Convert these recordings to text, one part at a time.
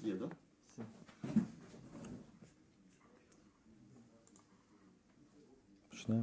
Є, да? Почнемо.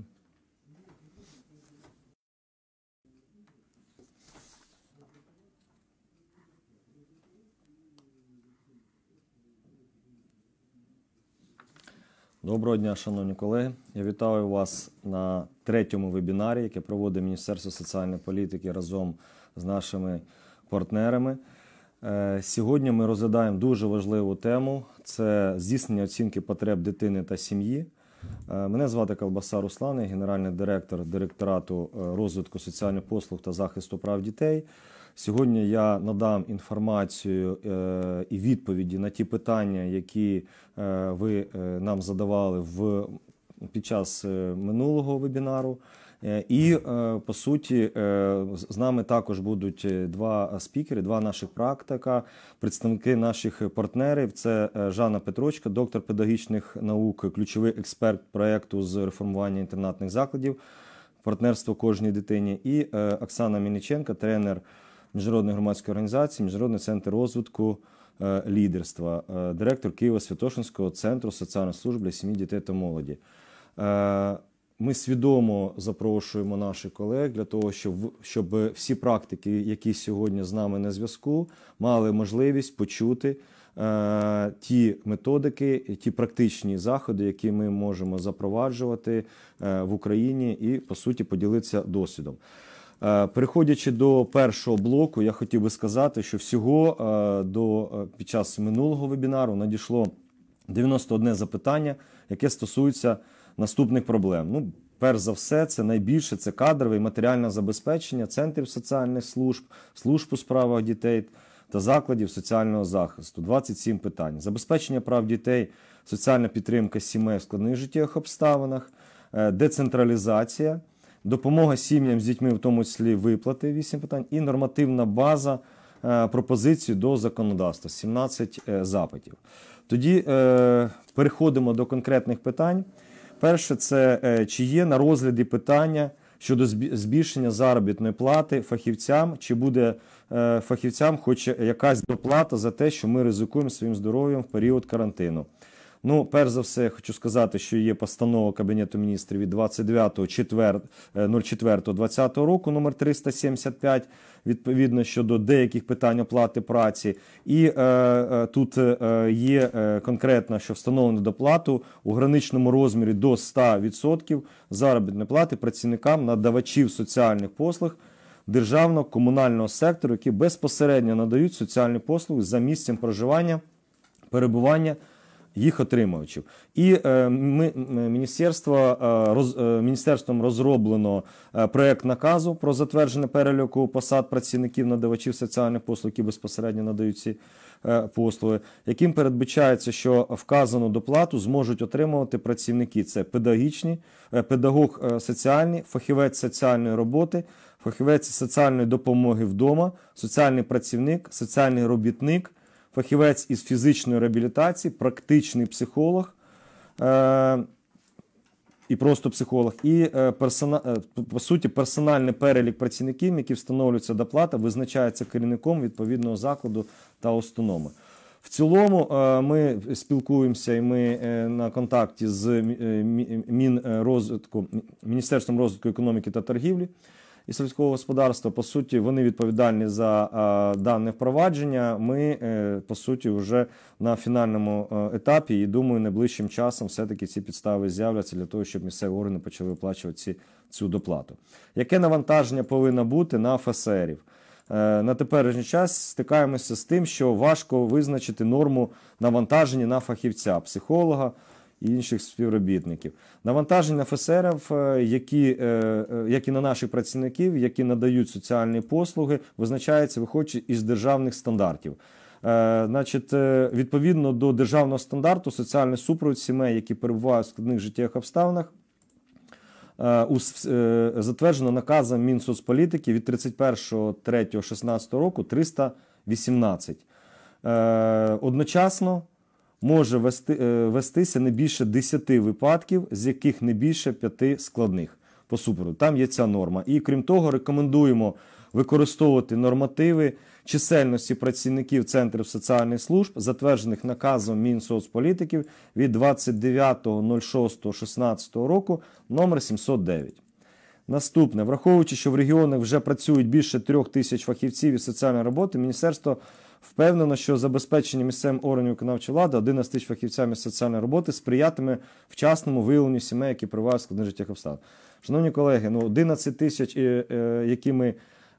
Доброго дня, шановні колеги. Я вітаю вас на третьому вебінарі, яке проводить Міністерство соціальної політики разом з нашими партнерами. Сьогодні ми розглядаємо дуже важливу тему – це здійснення оцінки потреб дитини та сім'ї. Мене звати Ковбаса Руслан, я генеральний директор Директорату розвитку соціальних послуг та захисту прав дітей. Сьогодні я надам інформацію і відповіді на ті питання, які ви нам задавали під час минулого вебінару. І, по суті, з нами також будуть два спікери, два наших практика, представники наших партнерів. Це Жанна Петрочка, доктор педагогічних наук, ключовий експерт проєкту з реформування інтернатних закладів «Партнерство кожній дитині», і Оксана Мельниченко, тренер Міжнародної громадської організації «Міжнародний центр розвитку лідерства», директор Києво-Святошинського центру соціальних служб для сім'ї, дітей та молоді. Ми свідомо запрошуємо наших колег для того, щоб всі практики, які сьогодні з нами на зв'язку, мали можливість почути ті методики, ті практичні заходи, які ми можемо запроваджувати в Україні і, по суті, поділитися досвідом. Переходячи до першого блоку, я хотів би сказати, що всього під час минулого вебінару надійшло 91 запитання, яке стосується наступних проблем. Перш за все, це найбільше – це кадрове і матеріальне забезпечення центрів соціальних служб, служб у справах дітей та закладів соціального захисту. 27 питань. Забезпечення прав дітей, соціальна підтримка сімей в складних життєвих обставинах, децентралізація, допомога сім'ям з дітьми, в тому числі виплати, 8 питань, і нормативна база пропозицій до законодавства, 17 запитів. Тоді переходимо до конкретних питань. Перше, це чи є на розгляді питання щодо збільшення заробітної плати фахівцям, чи буде фахівцям хоч якась доплата за те, що ми ризикуємо своїм здоров'ям в період карантину. Перш за все, хочу сказати, що є постанова Кабінету міністрів від 29.04.2020 року номер 375, відповідно, щодо деяких питань оплати праці. І тут є конкретно, що встановлено доплату у граничному розмірі до 100% заробітної плати працівникам надавачів соціальних послуг державного комунального сектору, які безпосередньо надають соціальні послуги за місцем проживання, перебування їх отримувачів. І міністерством розроблено проєкт наказу про затвердження переліку посад працівників надавачів соціальних послуг, які безпосередньо надають ці послуги, яким передбачається, що вказану доплату зможуть отримувати працівники. Це педагог соціальний, фахівець соціальної роботи, фахівець соціальної допомоги вдома, соціальний працівник, соціальний робітник, фахівець із фізичної реабілітації, практичний психолог і просто психолог. І, по суті, персональний перелік працівників, які встановлюється доплата, визначається керівником відповідного закладу та установи. В цілому ми спілкуємося і ми на контакті з Міністерством розвитку економіки та торгівлі і сільського господарства. По суті, вони відповідальні за дане впровадження. Ми, по суті, вже на фінальному етапі і, думаю, найближчим часом все-таки ці підстави з'являться для того, щоб місцеві органи почали виплачувати цю доплату. Яке навантаження повинно бути на ФСРів? На теперішній час стикаємося з тим, що важко визначити норму навантаження на фахівця, психолога і інших співробітників. Навантаження фахівців, як і на наших працівників, які надають соціальні послуги, визначається, виходячи із державних стандартів. Відповідно до державного стандарту, соціальний супровід сімей, які перебувають в складних життєвих обставинах, затверджено наказом Мінсоцполітики від 31.03.2016 року 318. Одночасно може вестися не більше 10 випадків, з яких не більше 5 складних по супроводу. Там є ця норма. І крім того, рекомендуємо використовувати нормативи чисельності працівників Центрів соціальних служб, затверджених наказом Мінсоцполітики від 29.06.16 року номер 709. Наступне. Враховуючи, що в регіонах вже працюють більше 3000 фахівців із соціальної роботи, Міністерство впевнено, що забезпечення місцевим органів виконавчої влади 11 тисяч фахівцями із соціальної роботи сприятиме вчасному виявленню сімей, які перебувають в складних життєвих обставин. Шановні колеги, 11 тисяч, які ми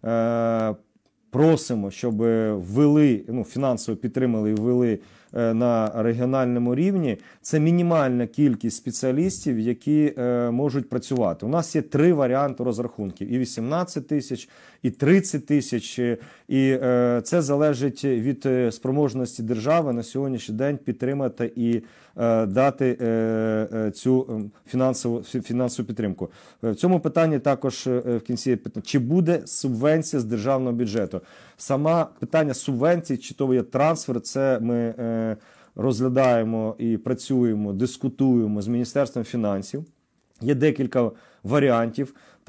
просимо, щоб ввели, фінансово підтримали і ввели на регіональному рівні, це мінімальна кількість спеціалістів, які можуть працювати. У нас є 3 варіанти розрахунків: і 18 тисяч, і 30 тисяч, і це залежить від спроможності держави на сьогоднішній день підтримати і дати цю фінансову підтримку. В цьому питанні також в кінці питання, чи буде субвенція з державного бюджету. Сама питання субвенцій, чи то є трансфер, це ми розглядаємо і працюємо, дискутуємо з Міністерством фінансів. Є декілька варіантів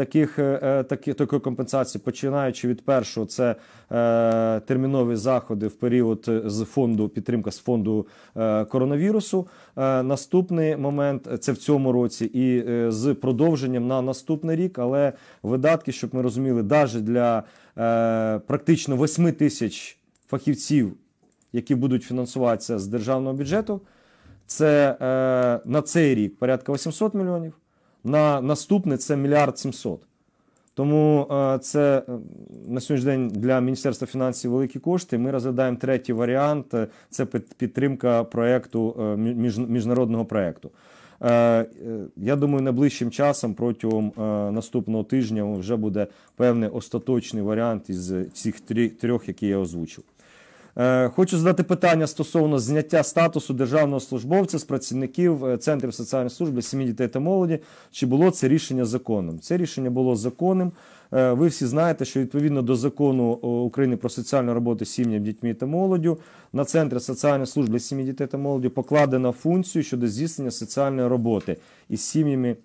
такої компенсації, починаючи від першого, це термінові заходи в період з фонду, підтримка з фонду коронавірусу. Наступний момент, це в цьому році, і з продовженням на наступний рік, але видатки, щоб ми розуміли, навіть для практично 8 тисяч фахівців, які будуть фінансуватися з державного бюджету, це на цей рік порядка 800 мільйонів. На наступний це 1 мільярд 700. Тому це на сьогоднішній день для Міністерства фінансів великі кошти. Ми розглядаємо третій варіант – це підтримка проєкту, міжнародного проєкту. Я думаю, найближчим часом, протягом наступного тижня, вже буде певний остаточний варіант із цих трьох, які я озвучив. Хочу задати питання стосовно зняття статусу державного службовця з працівників Центрів соціальної служби сім'ї, дітей та молоді. Чи було це рішення законним? Це рішення було законним. Ви всі знаєте, що відповідно до Закону України про соціальну роботу з сім'ями, дітьми та молоддю на Центри соціальної служби сім'ї, дітей та молоді покладено функцію щодо здійснення соціальної роботи із сім'ями.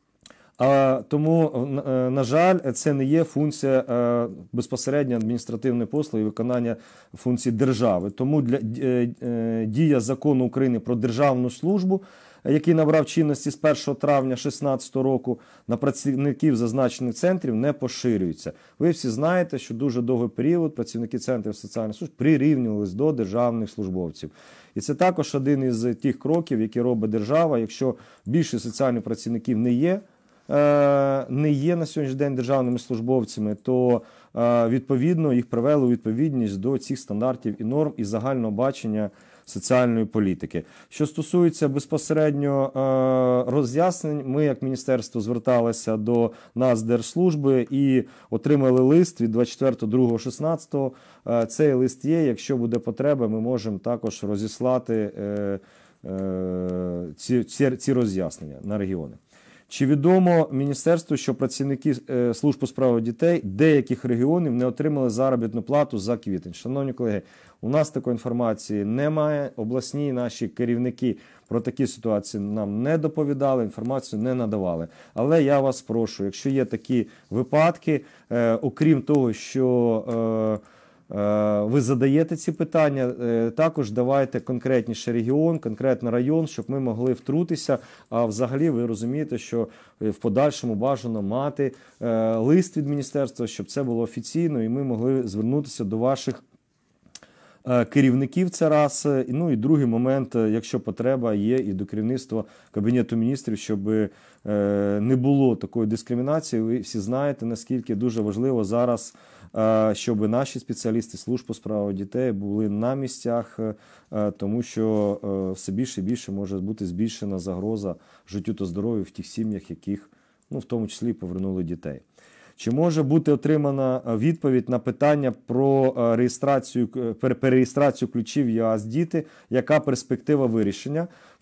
Тому, на жаль, це не є функція безпосередньо адміністративної послуги і виконання функцій держави. Тому дія Закону України про державну службу, який набрав чинності з 1 травня 2016 року, на працівників зазначених центрів не поширюється. Ви всі знаєте, що дуже довгий період працівники Центрів соціальних служб прирівнювалися до державних службовців. І це також один із тих кроків, які робить держава. Якщо більшість соціальних працівників не є на сьогоднішній день державними службовцями, то відповідно їх привели у відповідність до цих стандартів і норм і загального бачення соціальної політики. Що стосується безпосередньо роз'яснень, ми як міністерство зверталися до Нацдержслужби і отримали лист від 24.02.16. Цей лист є, якщо буде потреба, ми можемо також розіслати ці роз'яснення на регіони. Чи відомо міністерству, що працівники служб у справах дітей деяких регіонів не отримали заробітну плату за квітень? Шановні колеги, у нас такої інформації немає. Обласні наші керівники про такі ситуації нам не доповідали, інформацію не надавали. Але я вас прошу, якщо є такі випадки, окрім того, що ви задаєте ці питання, також давайте конкретніше регіон, конкретно район, щоб ми могли втрутитися. А взагалі ви розумієте, що в подальшому бажано мати лист від міністерства, щоб це було офіційно і ми могли звернутися до ваших керівників, це раз. Ну і другий момент, якщо потреба є, і до керівництва Кабінету міністрів, щоб не було такої дискримінації. Ви всі знаєте, наскільки дуже важливо зараз, щоб наші спеціалісти служб у справах дітей були на місцях, тому що все більше і більше може бути збільшена загроза життю та здоров'ю в тих сім'ях, яких, в тому числі, повернули дітей. Чи може бути отримана відповідь на питання про перереєстрацію ключів ЄАЗ «Діти»? Яка перспектива вирішення?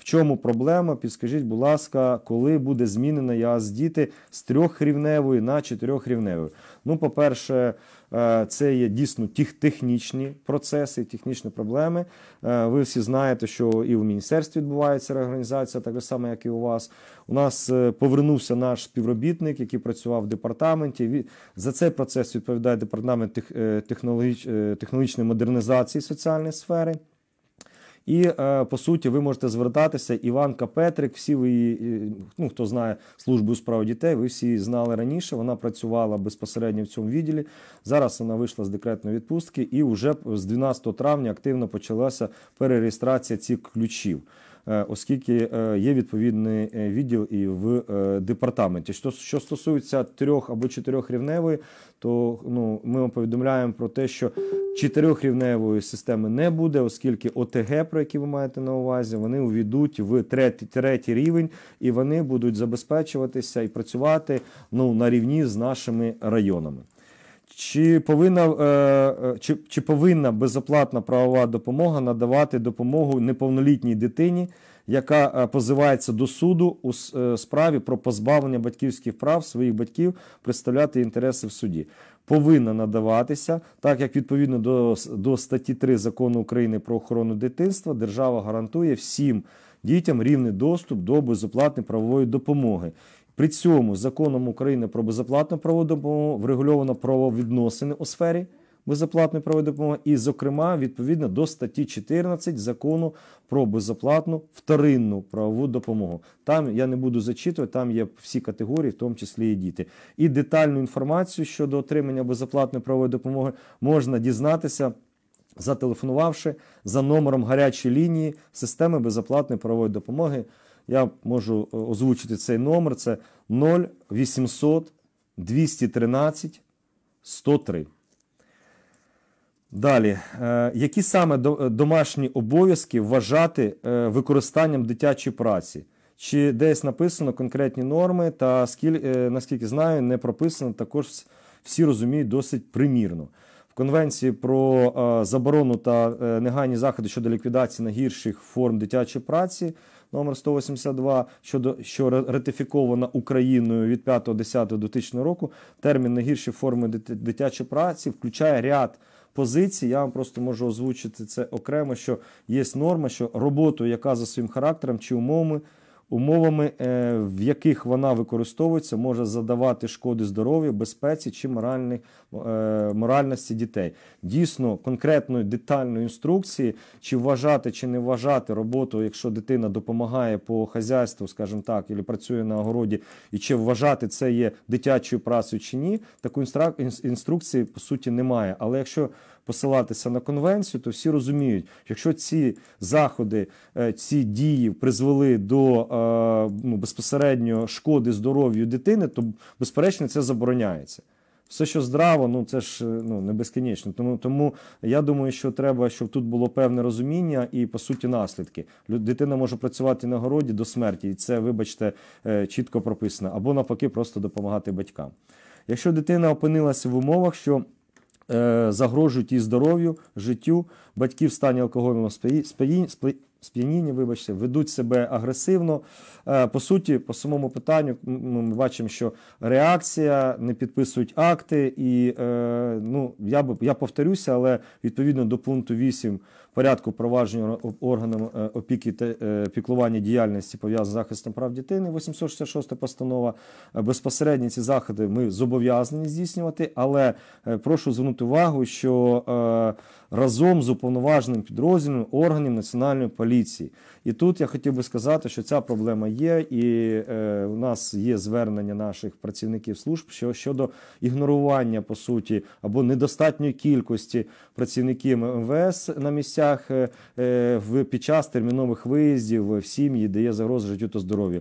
В чому проблема? Підскажіть, будь ласка, коли буде змінена ЯАС «Діти» з 3-рівневої на 4-рівневою? Ну, по-перше, це є дійсно технічні процеси, технічні проблеми. Ви всі знаєте, що і в міністерстві відбувається реорганізація, так само, як і у вас. У нас повернувся наш співробітник, який працював в департаменті. За цей процес відповідає департамент технологічної модернізації соціальної сфери. І, по суті, ви можете звертатися, Іванка Петрик, всі ви, ну, хто знає службу у справах дітей, ви всі знали раніше, вона працювала безпосередньо в цьому відділі. Зараз вона вийшла з декретної відпустки і вже з 12 травня активно почалася перереєстрація цих ключів, оскільки є відповідний відділ і в департаменті. Що стосується 3- або 4-рівневої, то ми вам повідомляємо про те, що 4-рівневої системи не буде, оскільки ОТГ, про які ви маєте на увазі, вони увійдуть в третій рівень і вони будуть забезпечуватися і працювати на рівні з нашими районами. Чи повинна безоплатна правова допомога надавати допомогу неповнолітній дитині, яка позивається до суду у справі про позбавлення батьківських прав своїх батьків представляти інтереси в суді? Повинна надаватися, так як відповідно до статті 3 Закону України про охорону дитинства держава гарантує всім дітям рівний доступ до безоплатної правової допомоги. При цьому Законом України про безоплатну правову допомогу врегульовано правовідносини у сфері безоплатної правової допомоги і, зокрема, відповідно до статті 14 Закону про безоплатну вторинну правову допомогу. Там, я не буду зачитувати, там є всі категорії, в тому числі і діти. І детальну інформацію щодо отримання безоплатної правової допомоги можна дізнатися, зателефонувавши за номером гарячої лінії системи безоплатної правової допомоги. Я можу озвучити цей номер, це 0800 213 103. Далі, які саме домашні обов'язки вважати використанням дитячої праці? Чи десь написано конкретні норми, та наскільки знаю, не прописано, також всі розуміють досить примірно. В Конвенції про заборону та негайні заходи щодо ліквідації найгірших форм дитячої праці номер 182, що ратифікована Україною від 5.10.2000 року, термін найгірші форми дитячої праці включає ряд позицій. Я вам просто можу озвучити це окремо, що є норма, що роботу, яка за своїм характером чи умовами, в яких вона використовується, може задавати шкоди здоров'ю, безпеці чи моральності дітей. Дійсно, конкретної детальної інструкції, чи вважати, чи не вважати роботу, якщо дитина допомагає по хазяйству, скажімо так, або працює на огороді, і чи вважати це є дитячою працею чи ні, такої інструкції, по суті, немає. Але якщо посилатися на конвенцію, то всі розуміють, якщо ці заходи, ці дії призвели до безпосередньо шкоди здоров'ю дитини, то, безперечно, це забороняється. Все, що здраво, це ж не безкінечно. Тому я думаю, що треба, щоб тут було певне розуміння і, по суті, наслідки. Дитина може працювати на городі до смерті, і це, вибачте, чітко прописано. Або, навпаки, просто допомагати батькам. Якщо дитина опинилася в умовах, що загрожують її здоров'ю, життю, батьки в стані алкогольного сп'яніння, ведуть себе агресивно. По суті, по самому питанню ми бачимо, що реакція, не підписують акти. І я повторюся, але відповідно до пункту 8 порядку впровадження органами опіки та піклування діяльності пов'язаної з захистом прав дитини, 866 постанова, безпосередньо ці заходи ми зобов'язані здійснювати, але прошу звернути увагу, що разом з уповноваженим підрозділом органів Національної поліції. І тут я хотів би сказати, що ця проблема є, і у нас є звернення наших працівників служб щодо ігнорування, по суті, або недостатньої кількості працівників МВС на місцях під час термінових виїздів в сім'ї, де є загроза життю та здоров'ю.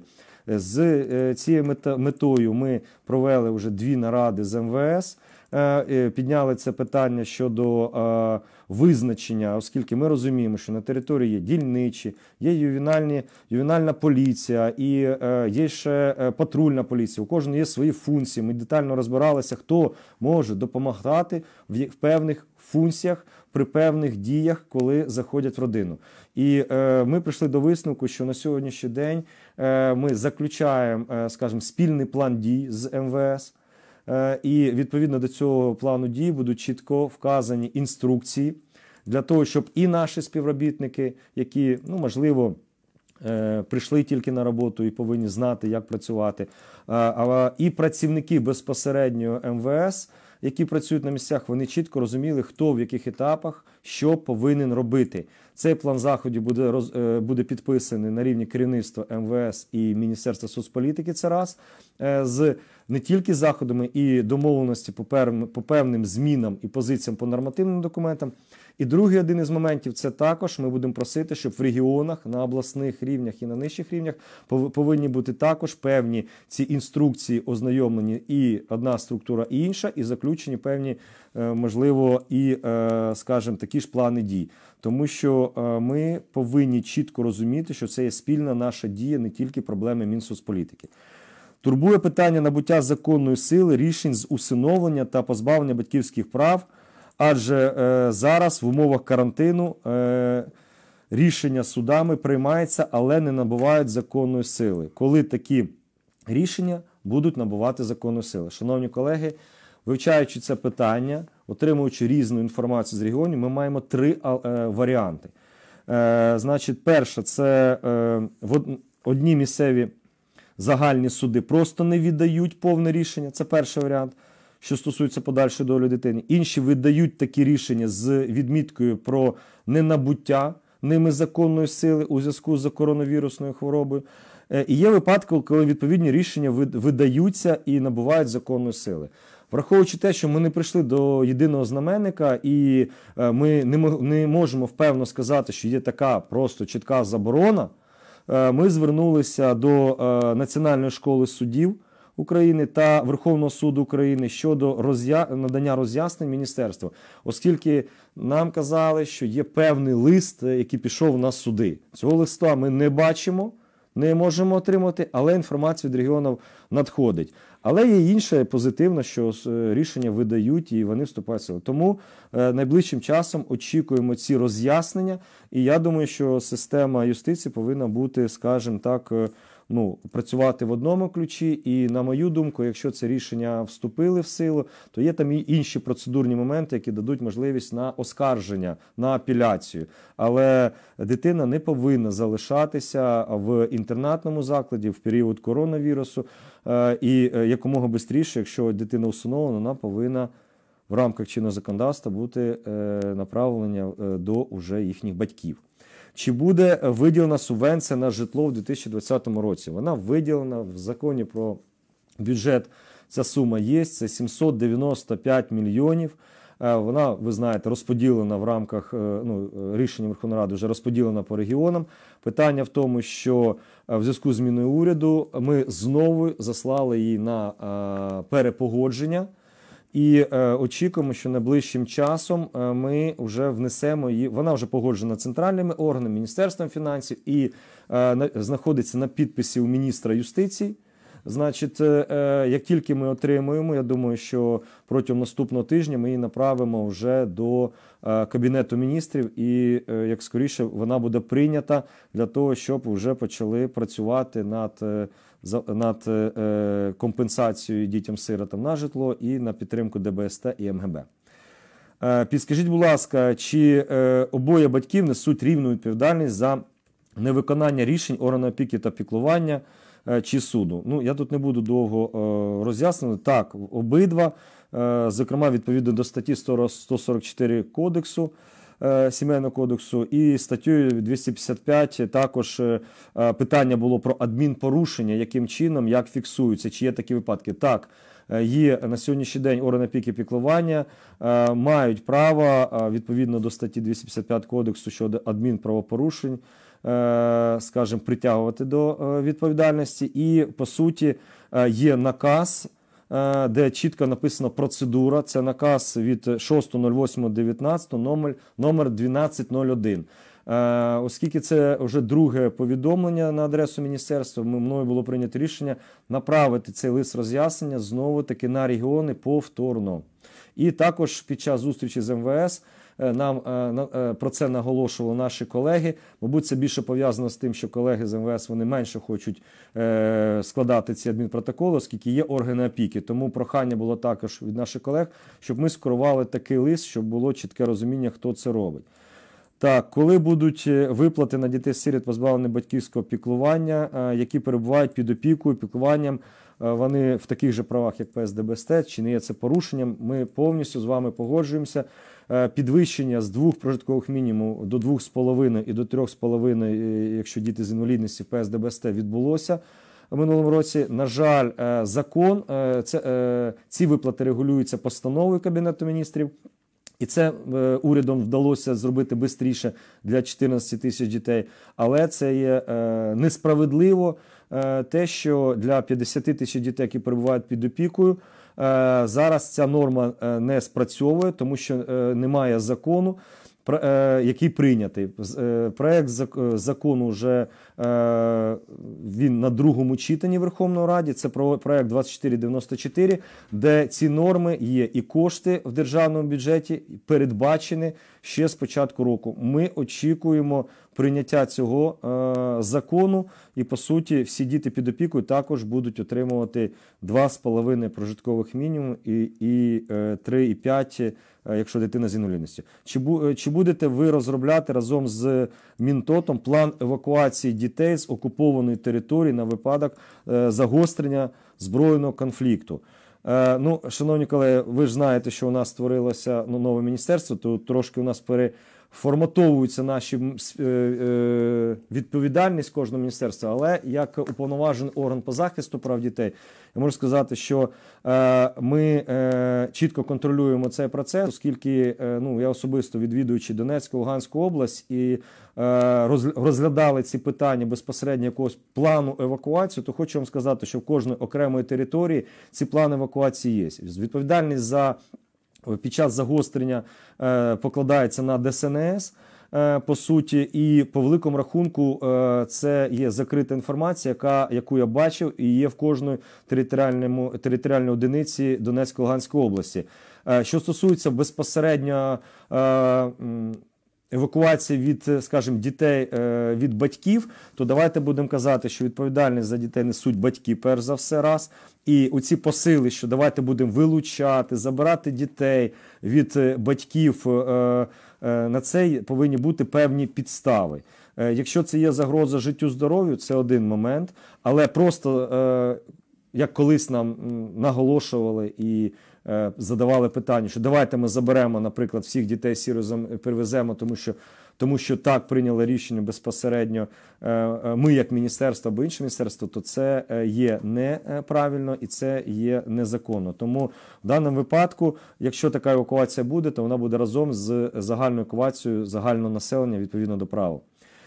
З цією метою ми провели вже 2 наради з МВС, підняли це питання щодо визначення, оскільки ми розуміємо, що на території є дільничі, є ювенальна поліція і є ще патрульна поліція. У кожного є свої функції. Ми детально розбиралися, хто може допомагати в функціях, при певних діях, коли заходять в родину. І ми прийшли до висновку, що на сьогоднішній день ми заключаємо, скажімо, спільний план дій з МВС, і відповідно до цього плану дій будуть чітко вказані інструкції для того, щоб і наші співробітники, які, ну, можливо, прийшли тільки на роботу і повинні знати, як працювати, і працівники безпосередньо МВС, які працюють на місцях, вони чітко розуміли, хто в яких етапах, що повинен робити. Цей план заходів буде підписаний на рівні керівництва МВС і Міністерства соцполітики, це раз, з не тільки заходами і домовленості по певним змінам і позиціям по нормативним документам. І другий один із моментів – це також ми будемо просити, щоб в регіонах, на обласних рівнях і на нижчих рівнях повинні бути також певні ці інструкції ознайомлені і одна структура, і інша, і заключені певні, можливо, і, скажімо, такі ж плани дій. Тому що ми повинні чітко розуміти, що це є спільна наша дія, не тільки проблеми Мінсоцполітики. Турбує питання набуття законної сили рішень з усиновлення та позбавлення батьківських прав, адже зараз в умовах карантину рішення судами приймаються, але не набувають законної сили. Коли такі рішення будуть набувати законної сили? Шановні колеги, вивчаючи це питання, отримуючи різну інформацію з регіонів, ми маємо три варіанти. Значить, перше, це одні місцеві загальні суди просто не віддають повне рішення, це перший варіант, що стосується подальшої долі дитини. Інші видають такі рішення з відміткою про ненабуття ними законної сили у зв'язку з коронавірусною хворобою. І є випадки, коли відповідні рішення видаються і набувають законної сили. Враховуючи те, що ми не прийшли до єдиного знаменника і ми не можемо впевнено сказати, що є така просто чітка заборона, ми звернулися до Національної школи суддів України та Верховного суду України щодо надання роз'яснень міністерству, оскільки нам казали, що є певний лист, який пішов на суди. Цього листа ми не бачимо, не можемо отримати, але інформація від регіонів надходить. Але є інше позитивне, що рішення видають і вони вступають в силу. Тому найближчим часом очікуємо ці роз'яснення. І я думаю, що система юстиції повинна бути, скажімо так, працювати в одному ключі. І, на мою думку, якщо це рішення вступили в силу, то є там і інші процедурні моменти, які дадуть можливість на оскарження, на апеляцію. Але дитина не повинна залишатися в інтернатному закладі в період коронавірусу. І якомога швидше, якщо дитина усиновлена, вона повинна в рамках чинного законодавства бути направлена до уже їхніх батьків. Чи буде виділена субвенція на житло в 2020 році? Вона виділена в законі про бюджет. Ця сума є, це 795 мільйонів. Вона, ви знаєте, розподілена в рамках рішення Верховної Ради, вже розподілена по регіонам. Питання в тому, що в зв'язку з зміною уряду ми знову заслали її на перепогодження. І очікуємо, що найближчим часом ми вже внесемо її, вона вже погоджена центральними органами, Міністерством фінансів і знаходиться на підписі у міністра юстиції. Значить, як тільки ми отримуємо, я думаю, що протягом наступного тижня ми її направимо вже до Кабінету міністрів і, як скоріше, вона буде прийнята для того, щоб вже почали працювати над компенсацією дітям-сиротам на житло і на підтримку ДБСТ і МГБ. Підскажіть, будь ласка, чи обоє батьків несуть рівну відповідальність за невиконання рішень органу опіки та піклування чи суду? Я тут не буду довго роз'яснювати. Так, обидва, зокрема, відповідно до статті 144 кодексу, Сімейного кодексу і статтею 255 також питання було про адмінпорушення, яким чином, як фіксуються, чи є такі випадки. Так, є на сьогоднішній день органи опіки і піклування мають право, відповідно до статті 255 кодексу щодо адмінправопорушень, скажімо, притягувати до відповідальності. І, по суті, є наказ, де чітко написана процедура. Це наказ від 6.08.19, номер 1201. Оскільки це вже друге повідомлення на адресу міністерства, мною було прийнято рішення направити цей лист роз'яснення знову-таки на регіони повторно. І також під час зустрічі з МВС нам про це наголошували наші колеги. Мабуть, це більше пов'язано з тим, що колеги з МВС вони менше хочуть складати ці адмінпротоколи, оскільки є органи опіки. Тому прохання було також від наших колег, щоб ми скерували такий лист, щоб було чітке розуміння, хто це робить. Так, коли будуть виплати на дітей-сиріт, позбавлених батьківського піклування, які перебувають під опікою, піклуванням, вони в таких же правах, як ПСДБСТ, чи не є це порушенням, ми повністю з вами погоджуємося. Підвищення з 2 прожиткових мінімумів до 2,5 і до 3,5, якщо діти з інвалідністю в ПСДБСТ, відбулося в минулому році. На жаль, закон, ці виплати регулюються постановою Кабінету міністрів. І це урядом вдалося зробити швидше для 14 тисяч дітей. Але це є несправедливо те, що для 50 тисяч дітей, які перебувають під опікою, зараз ця норма не спрацьовує, тому що немає закону, який прийнятий. Проект закону вже він на другому читанні Верховної Ради. Це проект 2494, де ці норми є і кошти в державному бюджеті передбачені ще з початку року. Ми очікуємо прийняття цього закону і, по суті, всі діти під опікою також будуть отримувати 2,5 прожиткових мінімум і 3,5, якщо дитина з інвалідністю. Чи будете ви розробляти разом з Мінтотом план евакуації дітей з окупованої території на випадок загострення збройного конфлікту? Шановні колеги, ви ж знаєте, що у нас створилося нове міністерство, то трошки у нас форматовуються наші відповідальність кожного міністерства, але як уповноважений орган по захисту прав дітей, я можу сказати, що ми чітко контролюємо цей процес, оскільки я особисто відвідуючи Донецьку, Луганську область і розглядали ці питання безпосередньо якогось плану евакуації, то хочу вам сказати, що в кожної окремої території ці плани евакуації є. Відповідальність під час загострення покладається на ДСНС, по суті, і по великому рахунку це є закрита інформація, яку я бачив і є в кожної територіальній одиниці Донецької, Луганської області. Що стосується безпосередньо евакуації від, скажімо, дітей від батьків, то давайте будемо казати, що відповідальність за дітей несуть батьки, перш за все, раз. І оці посили, що давайте будемо вилучати, забирати дітей від батьків, на це повинні бути певні підстави. Якщо це є загроза життю, здоров'ю, це один момент, але просто, як колись нам наголошували і задавали питання, що давайте ми заберемо, наприклад, всіх дітей сиротам перевеземо, тому що так прийняли рішення безпосередньо ми як міністерство або інше міністерство, то це є неправильно і це є незаконно. Тому в даному випадку, якщо така евакуація буде, то вона буде разом з загальною евакуацією загального населення відповідно до правил.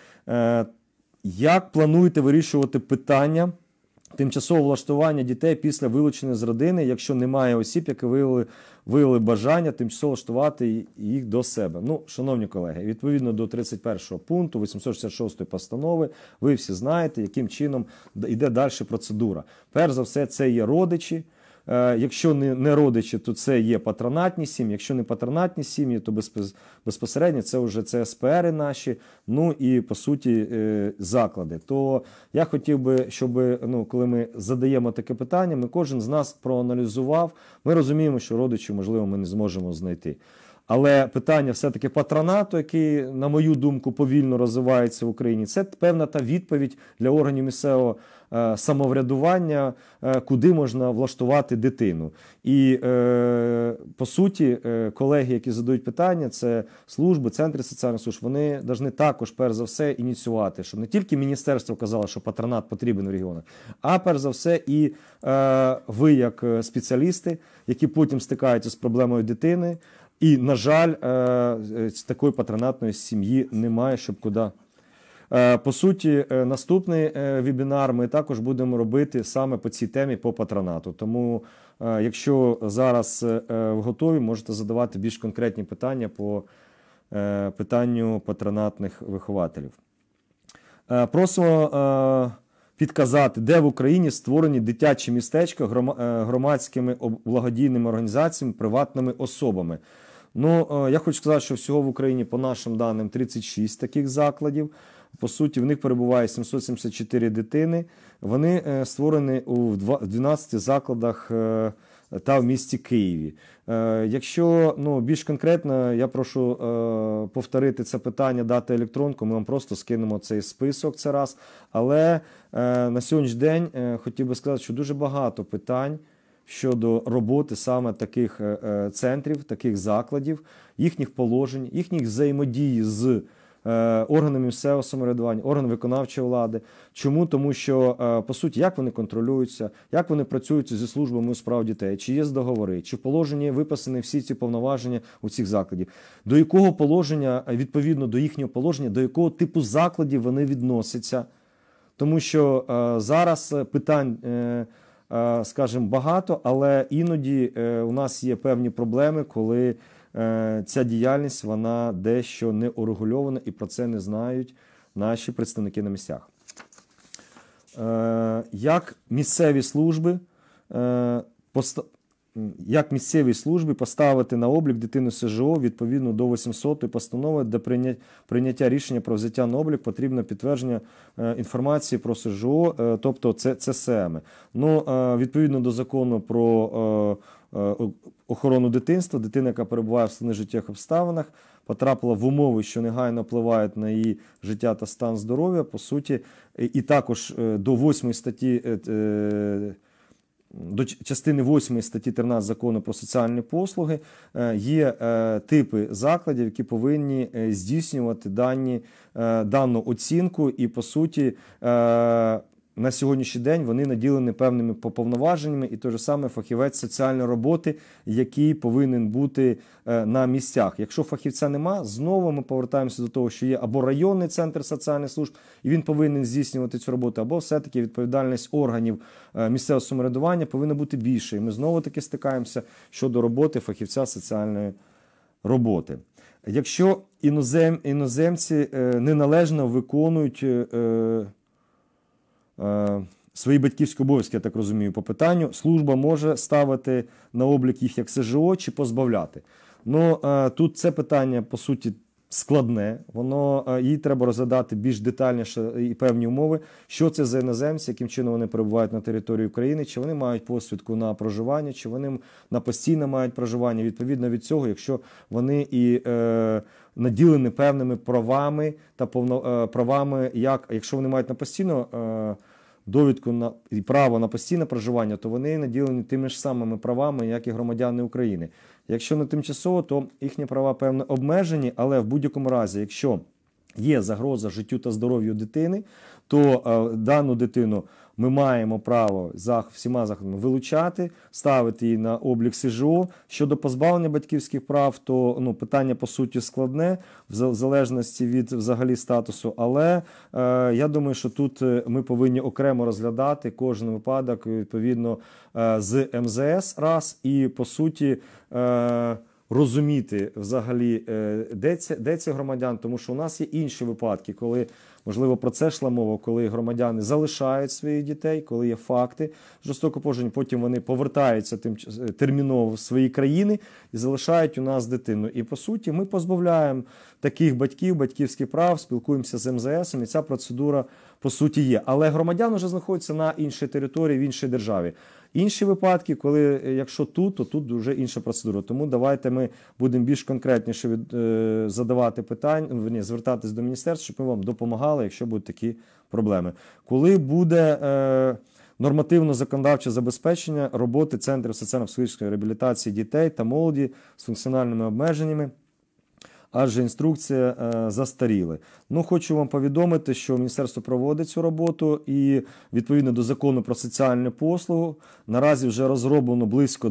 Як плануєте вирішувати питання тимчасового влаштування дітей після вилучення з родини, якщо немає осіб, які виявили бажання тимчасово влаштувати їх до себе? Шановні колеги, відповідно до 31 пункту 866 постанови, ви всі знаєте, яким чином йде далі процедура. Перш за все, це є родичі. Якщо не родичі, то це є патронатні сім'ї. Якщо не патронатні сім'ї, то безпосередньо це вже ЦСПРи наші, і, по суті, заклади. То я хотів би, щоб, коли ми задаємо таке питання, кожен з нас проаналізував. Ми розуміємо, що родичів, можливо, ми не зможемо знайти. Але питання все-таки патронату, який, на мою думку, повільно розвивається в Україні, це певна та відповідь для органів місцевого самоврядування, куди можна влаштувати дитину. І, по суті, колеги, які задають питання, це служби, центри соціальних служб, вони повинні також, перш за все, ініціювати, щоб не тільки міністерство казало, що патронат потрібен в регіонах, а, перш за все, і ви, як спеціалісти, які потім стикаються з проблемою дитини. І, на жаль, такої патронатної сім'ї немає, щоб куди. По суті, наступний вебінар ми також будемо робити саме по цій темі, по патронату. Тому, якщо зараз готові, можете задавати більш конкретні питання по питанню патронатних вихователів. Просимо підказати, де в Україні створені дитячі містечка громадськими благодійними організаціями, приватними особами. Ну, я хочу сказати, що всього в Україні, по нашим даним, 36 таких закладів. По суті, в них перебуває 774 дитини. Вони створені у 12 закладах та в місті Києві. Якщо більш конкретно, я прошу повторити це питання, дати електронку, ми вам просто скинемо цей список, це раз. Але на сьогоднішній день хотів би сказати, що дуже багато питань щодо роботи саме таких центрів, таких закладів, їхніх положень, їхніх взаємодії з органами місцевого самоврядування, органами виконавчої влади. Чому? Тому що, по суті, як вони контролюються, як вони працюють зі службами у справах дітей, чи є договори, чи в положенні виписані всі ці повноваження у цих закладів, до якого положення, відповідно до їхнього положення, до якого типу закладів вони відносяться. Тому що зараз питань, скажімо, багато, але іноді у нас є певні проблеми, коли ця діяльність, вона дещо не урегульована, і про це не знають наші представники на місцях. Як місцеві служби поставити на облік дитину СЖО відповідно до 800-ї постанови, де прийняття рішення про взяття на облік потрібно підтвердження інформації про СЖО, тобто ЦСМ. Відповідно до закону про охорону дитинства, дитина, яка перебуває в складних життєвих обставинах, потрапила в умови, що негайно впливають на її життя та стан здоров'я, по суті, і також до 8 статті, до частини 8 статті 13 Закону про соціальні послуги є типи закладів, які повинні здійснювати дану оцінку, і, по суті, на сьогоднішній день вони наділені певними повноваженнями, і той же самий фахівець соціальної роботи, який повинен бути на місцях. Якщо фахівця нема, знову ми повертаємося до того, що є або районний центр соціальних служб, і він повинен здійснювати цю роботу, або все-таки відповідальність органів місцевого самоврядування повинна бути більше. І ми знову-таки стикаємося щодо роботи фахівця соціальної роботи. Якщо іноземці неналежно виконують свої батьківські обов'язки, я так розумію, по питанню, служба може ставити на облік їх як СЖО чи позбавляти. Тут це питання, по суті, складне, їй треба розглядати більш детальніше і певні умови, що це за іноземці, яким чином вони перебувають на території України, чи вони мають посвідку на проживання, чи вони на постійне мають проживання. Відповідно від цього, якщо вони і наділені певними правами та правами, якщо вони мають на постійну довідку і право на постійне проживання, то вони наділені тими ж самими правами, як і громадяни України. Якщо не тимчасово, то їхні права, певно, обмежені, але в будь-якому разі, якщо є загроза життю та здоров'ю дитини, то дану дитину ми маємо право всіма заходами вилучати, ставити її на облік СЖО. Щодо позбавлення батьківських прав, то питання, по суті, складне, в залежності від взагалі статусу. Але я думаю, що тут ми повинні окремо розглядати кожен випадок, відповідно, з МЗС раз, і, по суті, розуміти взагалі, де ці громадяни, тому що у нас є інші випадки, коли, можливо, про це йшла мова, коли громадяни залишають своїх дітей, коли є факти жорстокого поводження, потім вони повертаються терміново в свої країни і залишають у нас дитину. І, по суті, ми позбавляємо таких батьків, батьківських прав, спілкуємося з МЗС, і ця процедура, по суті, є. Але громадяни вже знаходяться на іншій території, в іншій державі. Інші випадки, коли, якщо тут, то тут вже інша процедура. Тому давайте ми будемо більш конкретніше задавати питання, звертатись до міністерства, щоб ми вам допомагали, якщо будуть такі проблеми. Коли буде нормативно-законодавче забезпечення роботи Центрів соціально-психологічної реабілітації дітей та молоді з функціональними обмеженнями, адже інструкція застаріла. Хочу вам повідомити, що Міністерство проводить цю роботу і відповідно до Закону про соціальну послугу наразі вже розроблено близько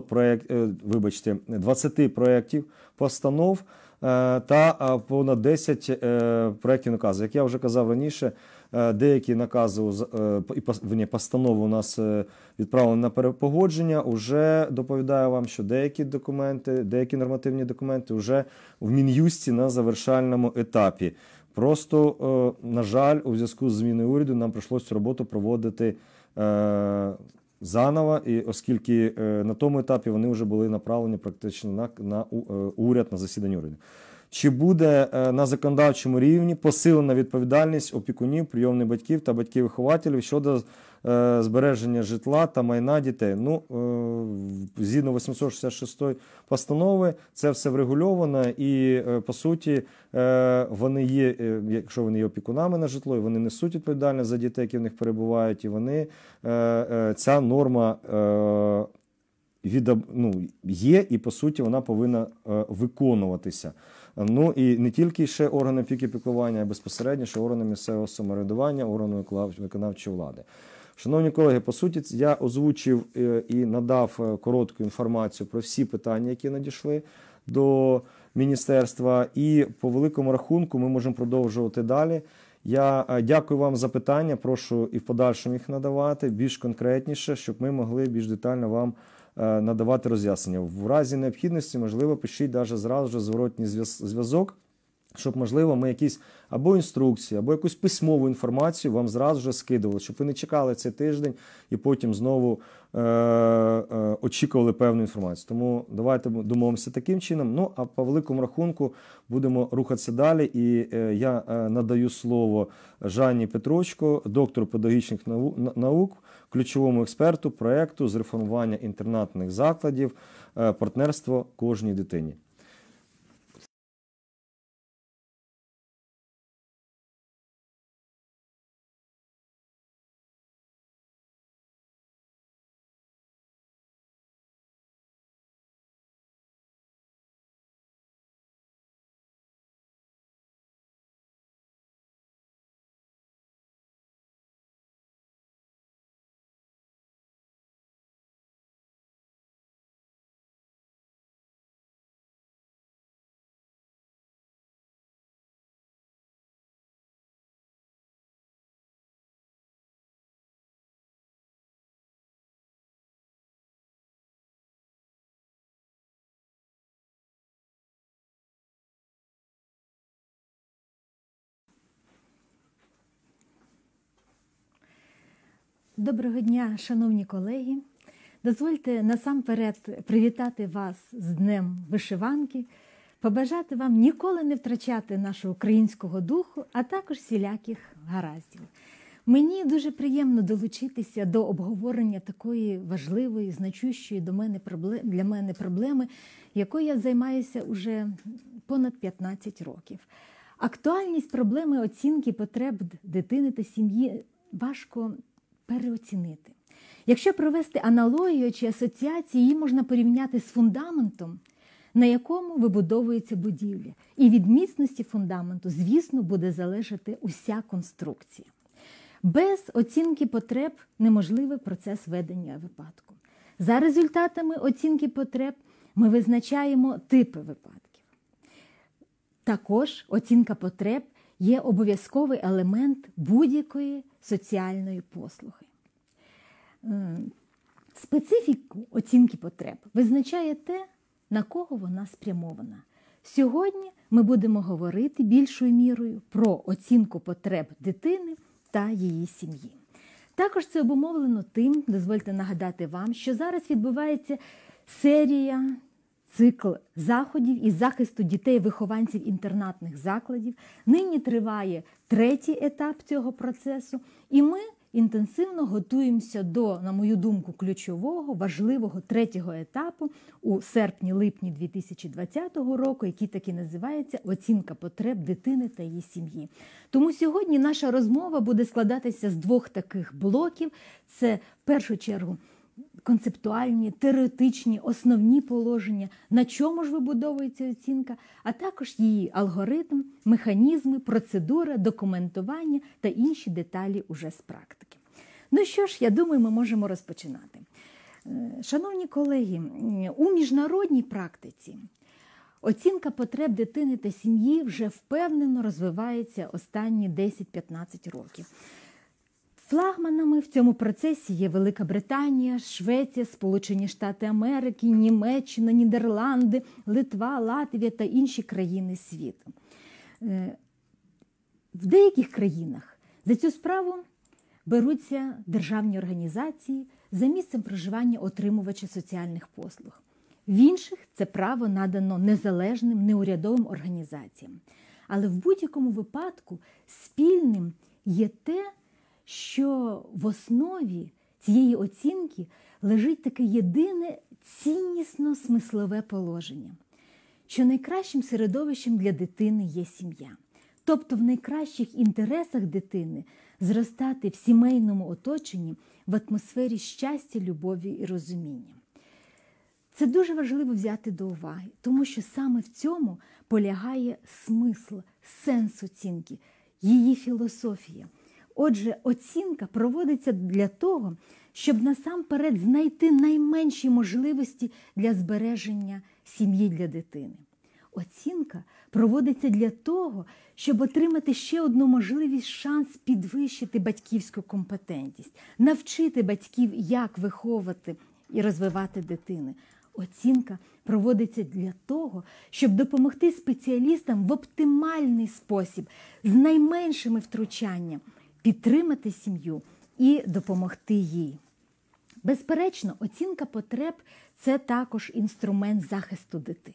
20 проєктів постанов та понад 10 проєктів наказів. Як я вже казав раніше, деякі накази і постанови у нас відправлені на перепогодження. Уже доповідаю вам, що деякі документи, деякі нормативні документи вже в Мін'юсті на завершальному етапі. Просто, на жаль, у зв'язку з зміною уряду нам прийшлося цю роботу проводити заново, і оскільки на тому етапі вони вже були направлені практично на уряд, на засідання уряду. Чи буде на законодавчому рівні посилена відповідальність опікунів, прийомних батьків та батьків-вихователів щодо збереження житла та майна дітей? Ну, згідно 866 постанови, це все врегульовано і, по суті, вони є, якщо вони є опікунами на житло, і вони несуть відповідальність за дітей, які в них перебувають, і вони, ця норма є, і, по суті, вона повинна виконуватися. Ну і не тільки ще органи опіки і піклування, а безпосередньо ще органи місцевого самоврядування, органи виконавчої влади. Шановні колеги, по суті, я озвучив і надав коротку інформацію про всі питання, які надійшли до міністерства, і по великому рахунку ми можемо продовжувати далі. Я дякую вам за питання, прошу і в подальшому їх надавати більш конкретніше, щоб ми могли більш детально вам надавати роз'яснення. В разі необхідності, можливо, пишіть навіть зразу зворотній зв'язок, щоб, можливо, ми якісь або інструкції, або якусь письмову інформацію вам зразу вже скидували, щоб ви не чекали цей тиждень і потім знову очікували певну інформацію. Тому давайте домовимося таким чином. Ну, а по великому рахунку будемо рухатися далі. І я надаю слово Жанні Петрочко, доктору педагогічних наук, ключовому експерту проєкту з реформування інтернатних закладів «Партнерство кожній дитині». Доброго дня, шановні колеги! Дозвольте насамперед привітати вас з Днем Вишиванки, побажати вам ніколи не втрачати нашого українського духу, а також всіляких гараздів. Мені дуже приємно долучитися до обговорення такої важливої, значущої для мене проблеми, якою я займаюся уже понад 15 років. Актуальність проблеми оцінки потреб дитини та сім'ї важко переоцінити. Якщо провести аналогію чи асоціацію, її можна порівняти з фундаментом, на якому вибудовується будівля. І від міцності фундаменту, звісно, буде залежати уся конструкція. Без оцінки потреб неможливий процес ведення випадку. За результатами оцінки потреб ми визначаємо типи випадків. Також оцінка потреб є обов'язковий елемент будь-якої соціальної послуги. Специфіку оцінки потреб визначає те, на кого вона спрямована. Сьогодні ми будемо говорити більшою мірою про оцінку потреб дитини та її сім'ї. Також це обумовлено тим, дозвольте нагадати вам, що зараз відбувається цикл заходів із захисту дітей-вихованців інтернатних закладів. Нині триває третій етап цього процесу, і ми інтенсивно готуємося до, на мою думку, ключового, важливого третього етапу у серпні-липні 2020 року, який так і називається «Оцінка потреб дитини та її сім'ї». Тому сьогодні наша розмова буде складатися з двох таких блоків. Це, в першу чергу, концептуальні, теоретичні, основні положення, на чому ж вибудовується оцінка, а також її алгоритм, механізми, процедура, документування та інші деталі уже з практики. Ну що ж, я думаю, ми можемо розпочинати. Шановні колеги, у міжнародній практиці Оцінка потреб дитини та сім'ї вже впевнено розвивається останні 10-15 років. Флагманами в цьому процесі є Велика Британія, Швеція, Сполучені Штати Америки, Німеччина, Нідерланди, Литва, Латвія та інші країни світу. В деяких країнах за цю справу беруться державні організації за місцем проживання отримувача соціальних послуг. В інших це право надано незалежним неурядовим організаціям. Але в будь-якому випадку спільним є те, що в основі цієї оцінки лежить таке єдине ціннісно-смислове положення, що найкращим середовищем для дитини є сім'я. Тобто в найкращих інтересах дитини зростати в сімейному оточенні в атмосфері щастя, любові і розуміння. Це дуже важливо взяти до уваги, тому що саме в цьому полягає смисл, сенс оцінки, її філософія. Отже, оцінка проводиться для того, щоб насамперед знайти найменші можливості для збереження сім'ї для дитини. Оцінка проводиться для того, щоб отримати ще одну можливість, шанс підвищити батьківську компетентність, навчити батьків, як виховувати і розвивати дитину. Оцінка проводиться для того, щоб допомогти спеціалістам в оптимальний спосіб, з найменшими втручаннями, підтримати сім'ю і допомогти їй. Безперечно, оцінка потреб – це також інструмент захисту дитини.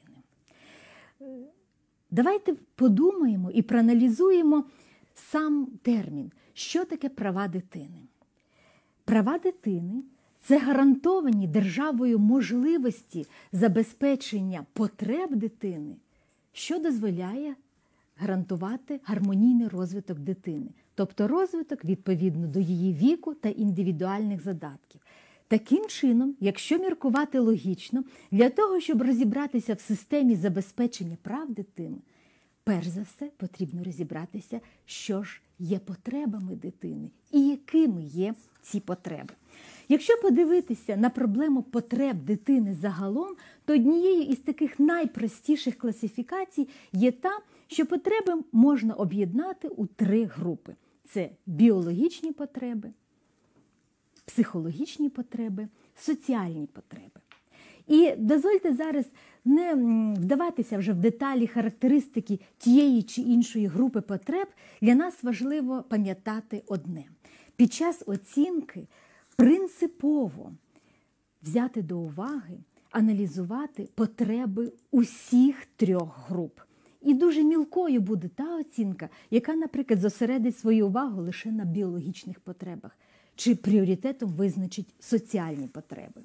Давайте подумаємо і проаналізуємо сам термін. Що таке права дитини? Права дитини – це гарантовані державою можливості забезпечення потреб дитини, що дозволяє гарантувати гармонійний розвиток дитини, тобто розвиток відповідно до її віку та індивідуальних задатків. Таким чином, якщо міркувати логічно, для того, щоб розібратися в системі забезпечення прав дитини, перш за все потрібно розібратися, що ж є потребами дитини і якими є ці потреби. Якщо подивитися на проблему потреб дитини загалом, то однією із таких найпростіших класифікацій є та, що потреби можна об'єднати у 3 групи. Це біологічні потреби, психологічні потреби, соціальні потреби. І дозвольте зараз не вдаватися вже в деталі характеристики тієї чи іншої групи потреб. Для нас важливо пам'ятати одне. Під час оцінки принципово взяти до уваги, аналізувати потреби усіх 3 груп. І дуже мілкою буде та оцінка, яка, наприклад, зосередить свою увагу лише на біологічних потребах, чи пріоритетом визначить соціальні потреби.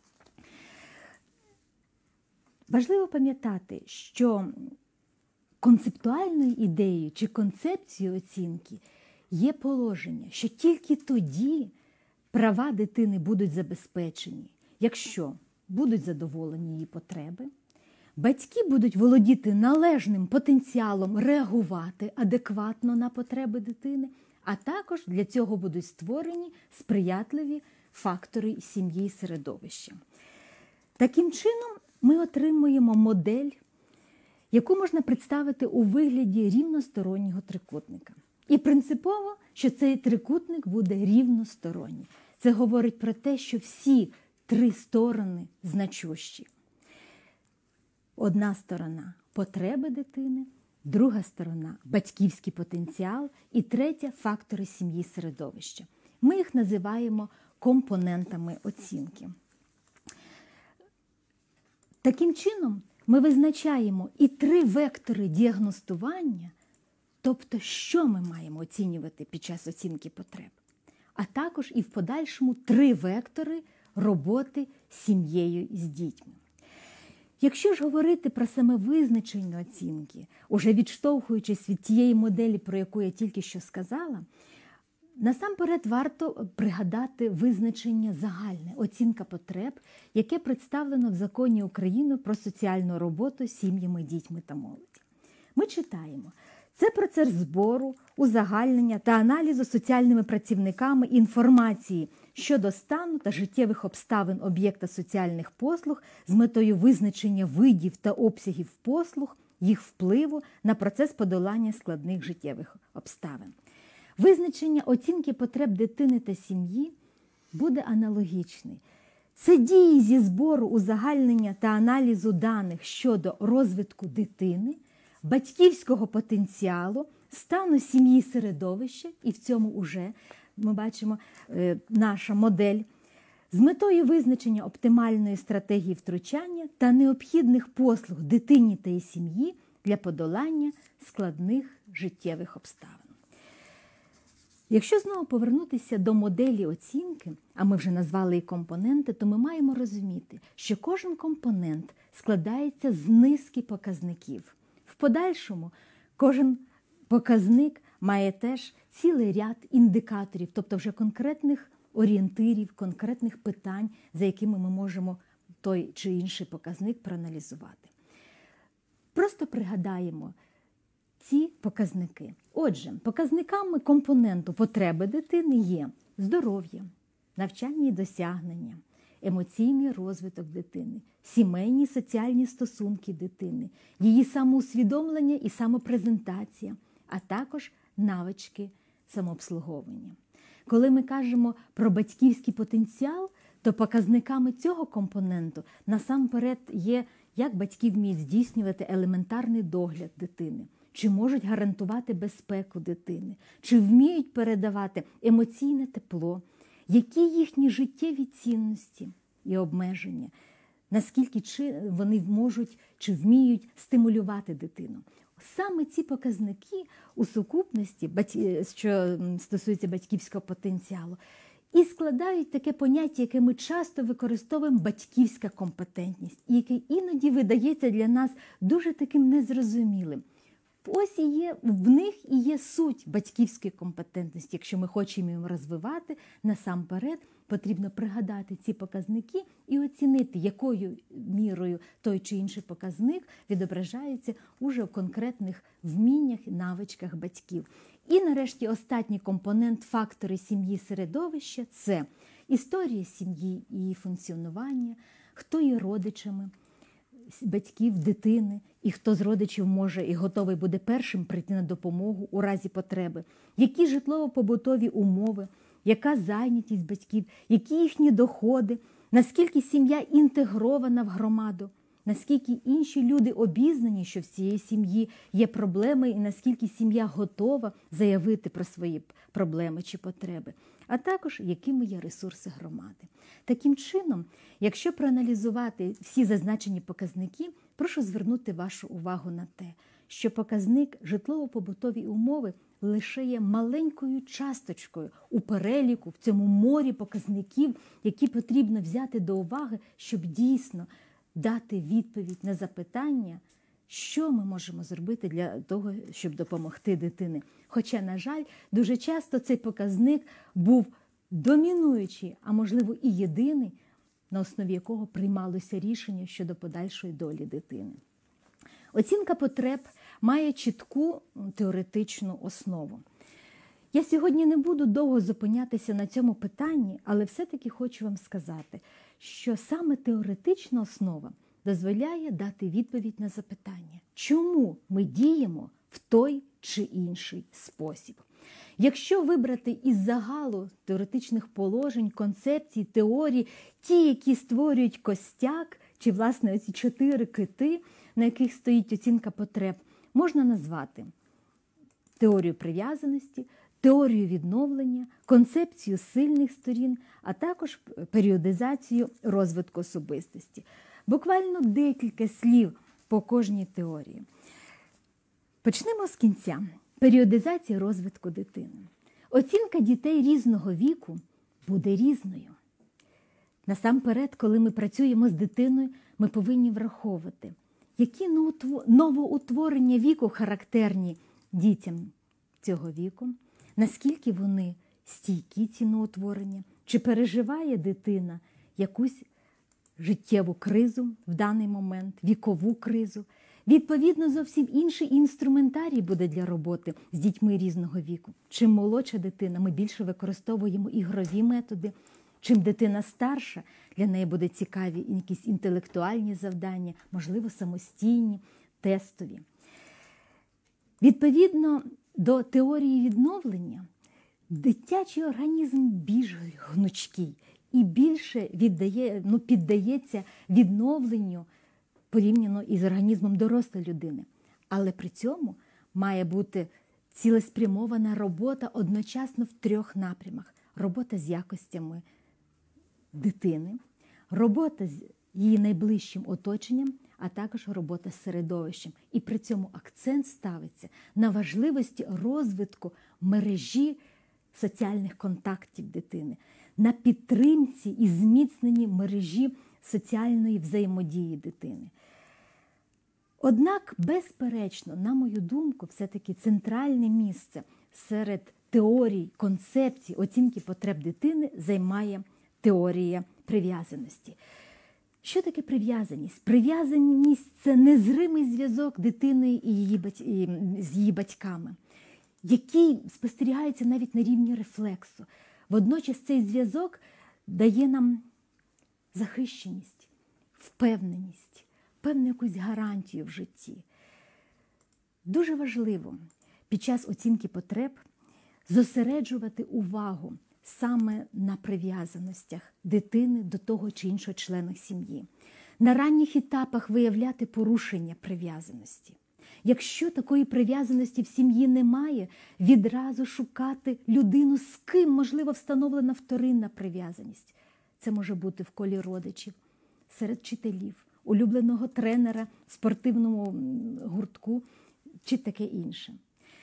Важливо пам'ятати, що концептуальною ідеєю чи концепцією оцінки є положення, що тільки тоді права дитини будуть забезпечені, якщо будуть задоволені її потреби, батьки будуть володіти належним потенціалом реагувати адекватно на потреби дитини, а також для цього будуть створені сприятливі фактори сім'ї і середовища. Таким чином, ми отримуємо модель, яку можна представити у вигляді рівностороннього трикутника. І принципово, що цей трикутник буде рівносторонній. Це говорить про те, що всі 3 сторони значущі. Одна сторона – потреби дитини, друга сторона – батьківський потенціал і третя – фактори сім'ї середовища. Ми їх називаємо компонентами оцінки. Таким чином, ми визначаємо і 3 вектори діагностування, тобто, що ми маємо оцінювати під час оцінки потреб, а також і в подальшому 3 вектори роботи з сім'єю і з дітьми. Якщо ж говорити про саме визначення оцінки, уже відштовхуючись від тієї моделі, про яку я тільки що сказала, насамперед варто пригадати визначення загальне – оцінка потреб, яке представлено в Законі України про соціальну роботу з сім'ями, дітьми та молоддю. Ми читаємо: Це процес збору, узагальнення та аналізу соціальними працівниками інформації щодо стану та життєвих обставин об'єкта соціальних послуг з метою визначення видів та обсягів послуг, їх впливу на процес подолання складних життєвих обставин. Визначення оцінки потреб дитини та сім'ї буде аналогічний. Це дії зі збору, узагальнення та аналізу даних щодо розвитку дитини, батьківського потенціалу, стану сім'ї і середовища, і в цьому вже ми бачимо наша модель, з метою визначення оптимальної стратегії втручання та необхідних послуг дитині та її сім'ї для подолання складних життєвих обставин. Якщо знову повернутися до моделі оцінки, а ми вже назвали її компоненти, то ми маємо розуміти, що кожен компонент складається з низки показників. В подальшому кожен показник має теж цілий ряд індикаторів, тобто вже конкретних орієнтирів, конкретних питань, за якими ми можемо той чи інший показник проаналізувати. Просто пригадаємо ці показники. Отже, показниками компоненту потреби дитини є здоров'я, навчальні і досягнення, емоційний розвиток дитини, сімейні і соціальні стосунки дитини, її самоусвідомлення і самопрезентація, а також навички самообслуговування. Коли ми кажемо про батьківський потенціал, то показниками цього компоненту насамперед є, як батьки вміють здійснювати елементарний догляд дитини, чи можуть гарантувати безпеку дитини, чи вміють передавати емоційне тепло, які їхні життєві цінності і обмеження, наскільки вони можуть чи вміють стимулювати дитину. Саме ці показники у сукупності, що стосується батьківського потенціалу, і складають таке поняття, яке ми часто використовуємо – батьківська компетентність, і яке іноді видається для нас дуже таким незрозумілим. Ось в них і є суть батьківської компетентності. Якщо ми хочемо її розвивати, насамперед потрібно пригадати ці показники і оцінити, якою мірою той чи інший показник відображається уже в конкретних вміннях і навичках батьків. І нарешті останній компонент – фактори сім'ї і середовища – це історія сім'ї і її функціонування, хто є родичами батьків, дитини, і хто з родичів може і готовий буде першим прийти на допомогу у разі потреби, які житлово-побутові умови, яка зайнятість батьків, які їхні доходи, наскільки сім'я інтегрована в громаду, наскільки інші люди обізнані, що в цієї сім'ї є проблеми, і наскільки сім'я готова заявити про свої проблеми чи потреби, а також якими є ресурси громади. Таким чином, якщо проаналізувати всі зазначені показники, прошу звернути вашу увагу на те, що показник житлово-побутові умови лише є маленькою часточкою у переліку, в цьому морі показників, які потрібно взяти до уваги, щоб дійсно дати відповідь на запитання, що ми можемо зробити для того, щоб допомогти дитині. Хоча, на жаль, дуже часто цей показник був домінуючий, а можливо і єдиний, на основі якого приймалося рішення щодо подальшої долі дитини. Оцінка потреб має чітку теоретичну основу. Я сьогодні не буду довго зупинятися на цьому питанні, але все-таки хочу вам сказати, що саме теоретична основа дозволяє дати відповідь на запитання, чому ми діємо в той чи інший спосіб. Якщо вибрати із загалу теоретичних положень, концепцій, теорій, ті, які створюють костяк, чи, власне, оці 4 кити, на яких стоїть оцінка потреб, можна назвати теорію прив'язаності, теорію відновлення, концепцію сильних сторін, а також періодизацію розвитку особистості. Буквально декілька слів по кожній теорії. Почнемо з кінця. Періодизація розвитку дитини. Оцінка дітей різного віку буде різною. Насамперед, коли ми працюємо з дитиною, ми повинні враховувати, які новоутворення віку характерні дітям цього віку, наскільки вони стійкі, ці новоутворення, чи переживає дитина якусь життєву кризу в даний момент, вікову кризу, в Відповідно, зовсім інший інструментарій буде для роботи з дітьми різного віку. Чим молодша дитина, ми більше використовуємо ігрові методи. Чим дитина старша, для неї буде цікаві якісь інтелектуальні завдання, можливо, самостійні, тестові. Відповідно до теорії відновлення, дитячий організм більш гнучкий і більше піддається відновленню порівняно із організмом дорослої людини. Але при цьому має бути цілеспрямована робота одночасно в 3 напрямах. Робота з якостями дитини, робота з її найближчим оточенням, а також робота з середовищем. І при цьому акцент ставиться на важливості розвитку мережі соціальних контактів дитини, на підтримці і зміцненні мережі соціальної взаємодії дитини. Однак, безперечно, на мою думку, все-таки центральне місце серед теорій, концепцій, оцінки потреб дитини займає теорія прив'язаності. Що таке прив'язаність? Прив'язаність – це незримий зв'язок дитини з її батьками, який спостерігається навіть на рівні рефлексу. Водночас цей зв'язок дає нам захищеність, впевненість, певну якусь гарантію в житті. Дуже важливо під час оцінки потреб зосереджувати увагу саме на прив'язаностях дитини до того чи іншого члена сім'ї. На ранніх етапах виявляти порушення прив'язаності. Якщо такої прив'язаності в сім'ї немає, відразу шукати людину, з ким, можливо, встановлена вторинна прив'язаність. Це може бути в колі родичів, серед вчителів, улюбленого тренера в спортивному гуртку чи таке інше.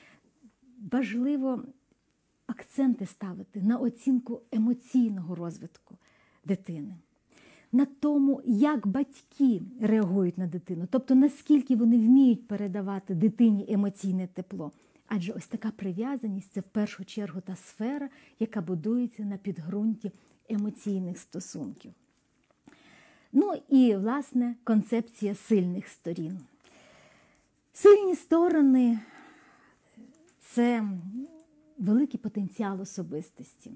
Важливо акценти ставити на оцінку емоційного розвитку дитини, на тому, як батьки реагують на дитину, тобто наскільки вони вміють передавати дитині емоційне тепло. Адже ось така прив'язаність – це в першу чергу та сфера, яка будується на підґрунті емоційних стосунків. Ну і, власне, концепція сильних сторін. Сильні сторони – це великий потенціал особистості.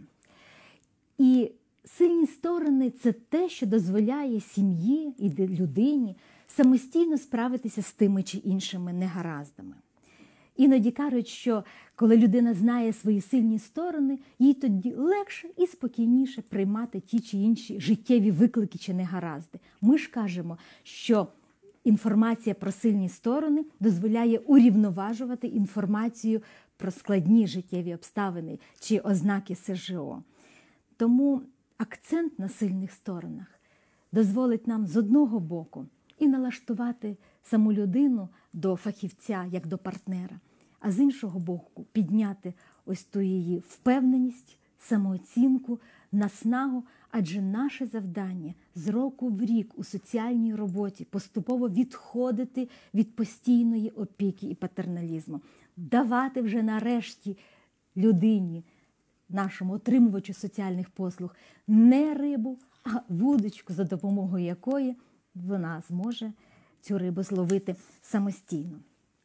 І сильні сторони – це те, що дозволяє сім'ї і людині самостійно справитися з тими чи іншими негараздами. Іноді кажуть, що коли людина знає свої сильні сторони, їй тоді легше і спокійніше приймати ті чи інші життєві виклики чи негаразди. Ми ж кажемо, що інформація про сильні сторони дозволяє урівноважувати інформацію про складні життєві обставини чи ознаки СЖО. Тому акцент на сильних сторонах дозволить нам з одного боку і налаштувати саму людину до фахівця, як до партнера, а з іншого боку підняти ось ту її впевненість, самооцінку, наснагу, адже наше завдання з року в рік у соціальній роботі поступово відходити від постійної опіки і патерналізму, давати вже нарешті людині, нашому отримувачу соціальних послуг, не рибу, а вудочку, за допомогою якої вона зможе цю рибу зловити самостійно.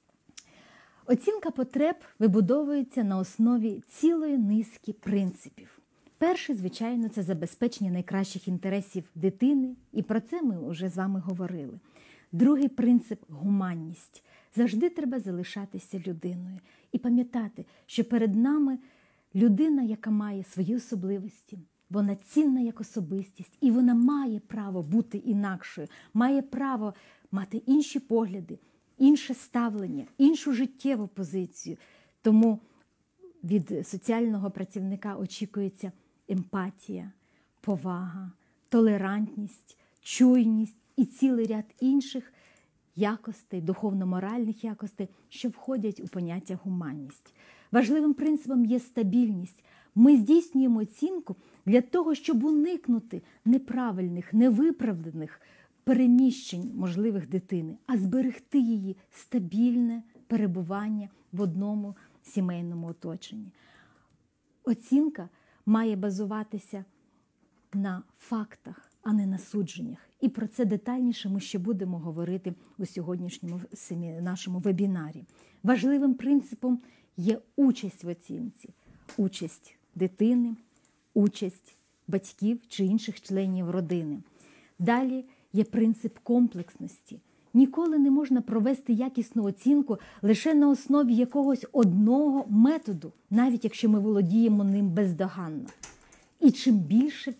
Оцінка потреб вибудовується на основі цілої низки принципів. Перший, звичайно, це забезпечення найкращих інтересів дитини, і про це ми вже з вами говорили. Другий принцип – гуманність. Завжди треба залишатися людиною і пам'ятати, що перед нами людина, яка має свої особливості, вона цінна як особистість, і вона має право бути інакшою, має право мати інші погляди, інше ставлення, іншу життєву позицію. Тому від соціального працівника очікується емпатія, повага, толерантність, чуйність і цілий ряд інших якостей, духовно-моральних якостей, що входять у поняття гуманність. Важливим принципом є стабільність. Ми здійснюємо оцінку для того, щоб уникнути неправильних, невиправданих переміщень можливих дитини, а зберегти її стабільне перебування в одному сімейному оточенні. Оцінка має базуватися на фактах, а не на судженнях. І про це детальніше ми ще будемо говорити у сьогоднішньому нашому вебінарі. Важливим принципом є участь в оцінці. Участь дитини, участь батьків чи інших членів родини. Далі є принцип комплексності. Ніколи не можна провести якісну оцінку лише на основі якогось одного методу, навіть якщо ми володіємо ним бездоганно. І чим більше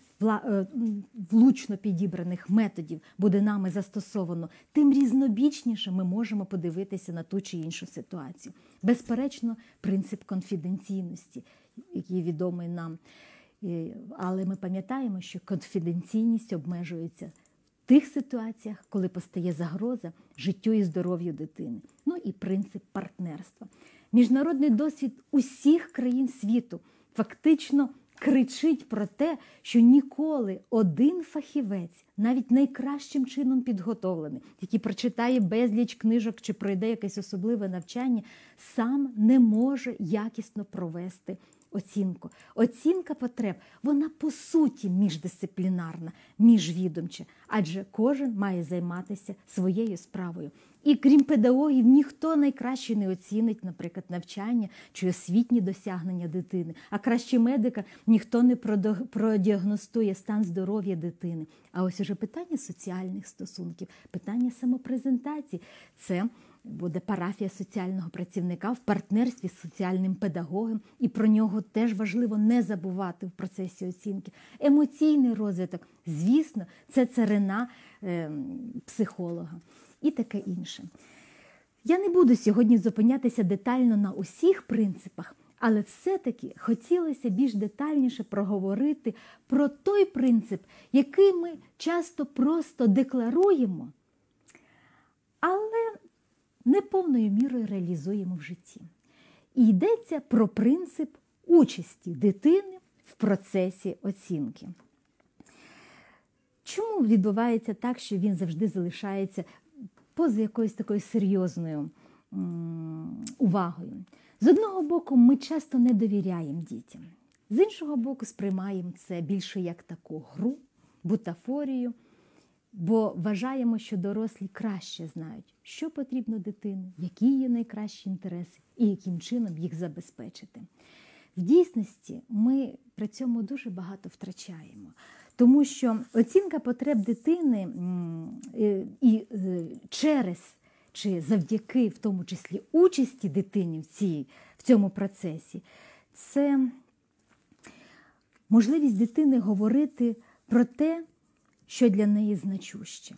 влучно підібраних методів буде нами застосовано, тим різнобічніше ми можемо подивитися на ту чи іншу ситуацію. Безперечно, принцип конфіденційності, який відомий нам. Але ми пам'ятаємо, що конфіденційність обмежується в тих ситуаціях, коли постає загроза життю і здоров'ю дитини. Ну і принцип партнерства. Міжнародний досвід усіх країн світу фактично кричить про те, що ніколи один фахівець, навіть найкращим чином підготовлений, який прочитає безліч книжок чи пройде якесь особливе навчання, сам не може якісно провести оцінку. Оцінка потреб, вона по суті міждисциплінарна, міжвідомча, адже кожен має займатися своєю справою. І крім педагогів, ніхто найкраще не оцінить, наприклад, навчання чи освітні досягнення дитини, а краще медика ніхто не продіагностує стан здоров'я дитини. А ось уже питання соціальних стосунків, питання самопрезентації – це буде парафія соціального працівника в партнерстві з соціальним педагогом, і про нього теж важливо не забувати в процесі оцінки. Емоційний розвиток, звісно, це царина психолога і таке інше. Я не буду сьогодні зупинятися детально на усіх принципах, але все-таки хотілося більш детальніше проговорити про той принцип, який ми часто просто декларуємо, але не повною мірою реалізуємо в житті. І йдеться про принцип участі дитини в процесі оцінки. Чому відбувається так, що він завжди залишається поза якоюсь такою серйозною увагою? З одного боку, ми часто не довіряємо дітям. З іншого боку, сприймаємо це більше як таку гру, бутафорію, бо вважаємо, що дорослі краще знають, що потрібно дитині, які є найкращі інтереси і яким чином їх забезпечити. В дійсності ми при цьому дуже багато втрачаємо, тому що оцінка потреб дитини і через чи завдяки, в тому числі, участі дитини в цьому процесі, це можливість дитини говорити про те, що для неї значуще.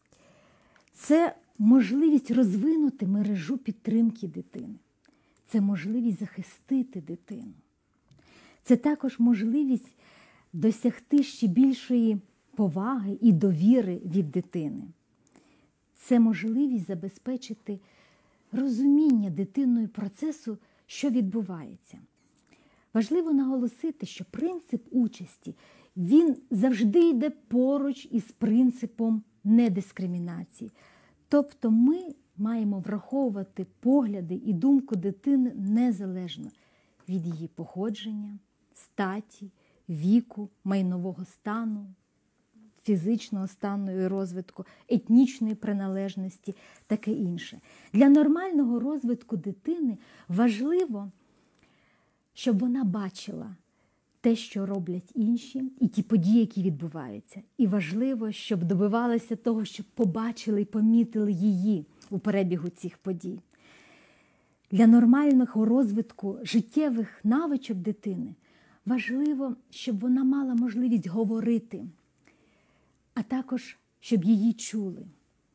Це можливість розвинути мережу підтримки дитини. Це можливість захистити дитину. Це також можливість досягти ще більшої поваги і довіри від дитини. Це можливість забезпечити розуміння дитиною процесу, що відбувається. Важливо наголосити, що принцип участі, він завжди йде поруч із принципом недискримінації. Тобто ми маємо враховувати погляди і думку дитини незалежно від її походження, статі, віку, майнового стану, фізичного стану і розвитку, етнічної приналежності, таке інше. Для нормального розвитку дитини важливо, щоб вона бачила те, що роблять інші, і ті події, які відбуваються. І важливо, щоб добивалася того, щоб побачили і помітили її у перебігу цих подій. Для нормального розвитку життєвих навичок дитини важливо, щоб вона мала можливість говорити, а також, щоб її чули.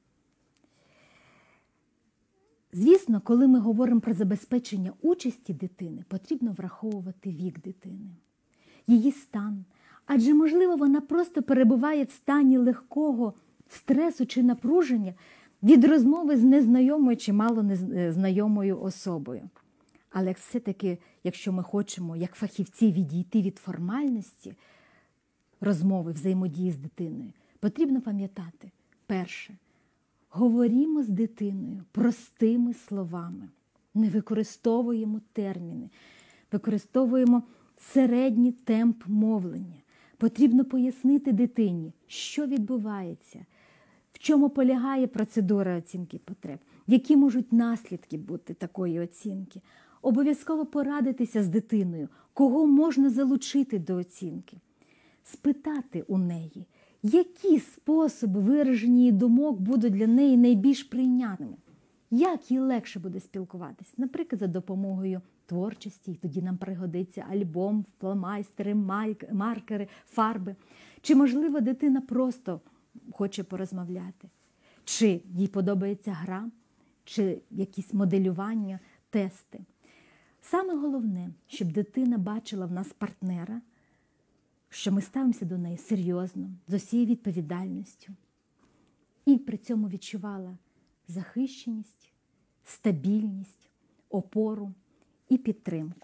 Звісно, коли ми говоримо про забезпечення участі дитини, потрібно враховувати вік дитини, її стан. Адже, можливо, вона просто перебуває в стані легкого стресу чи напруження від розмови з незнайомою чи мало незнайомою особою. Але все-таки, якщо ми хочемо, як фахівці, відійти від формальності розмови, взаємодії з дитиною, потрібно пам'ятати, перше, говоримо з дитиною простими словами, не використовуємо терміни, використовуємо середній темп мовлення. Потрібно пояснити дитині, що відбувається, в чому полягає процедура оцінки потреб, які можуть наслідки бути такої оцінки. Обов'язково порадитися з дитиною, кого можна залучити до оцінки. Спитати у неї, які способи вираження її думок будуть для неї найбільш прийнятними. Як їй легше буде спілкуватися? Наприклад, за допомогою творчості, тоді нам пригодиться альбом, фломайстери, маркери, фарби. Чи, можливо, дитина просто хоче порозмовляти? Чи їй подобається гра, чи якісь моделювання, тести? Саме головне, щоб дитина бачила в нас партнера, що ми ставимося до неї серйозно, з усією відповідальністю. І при цьому відчувала захищеність, стабільність, опору і підтримку.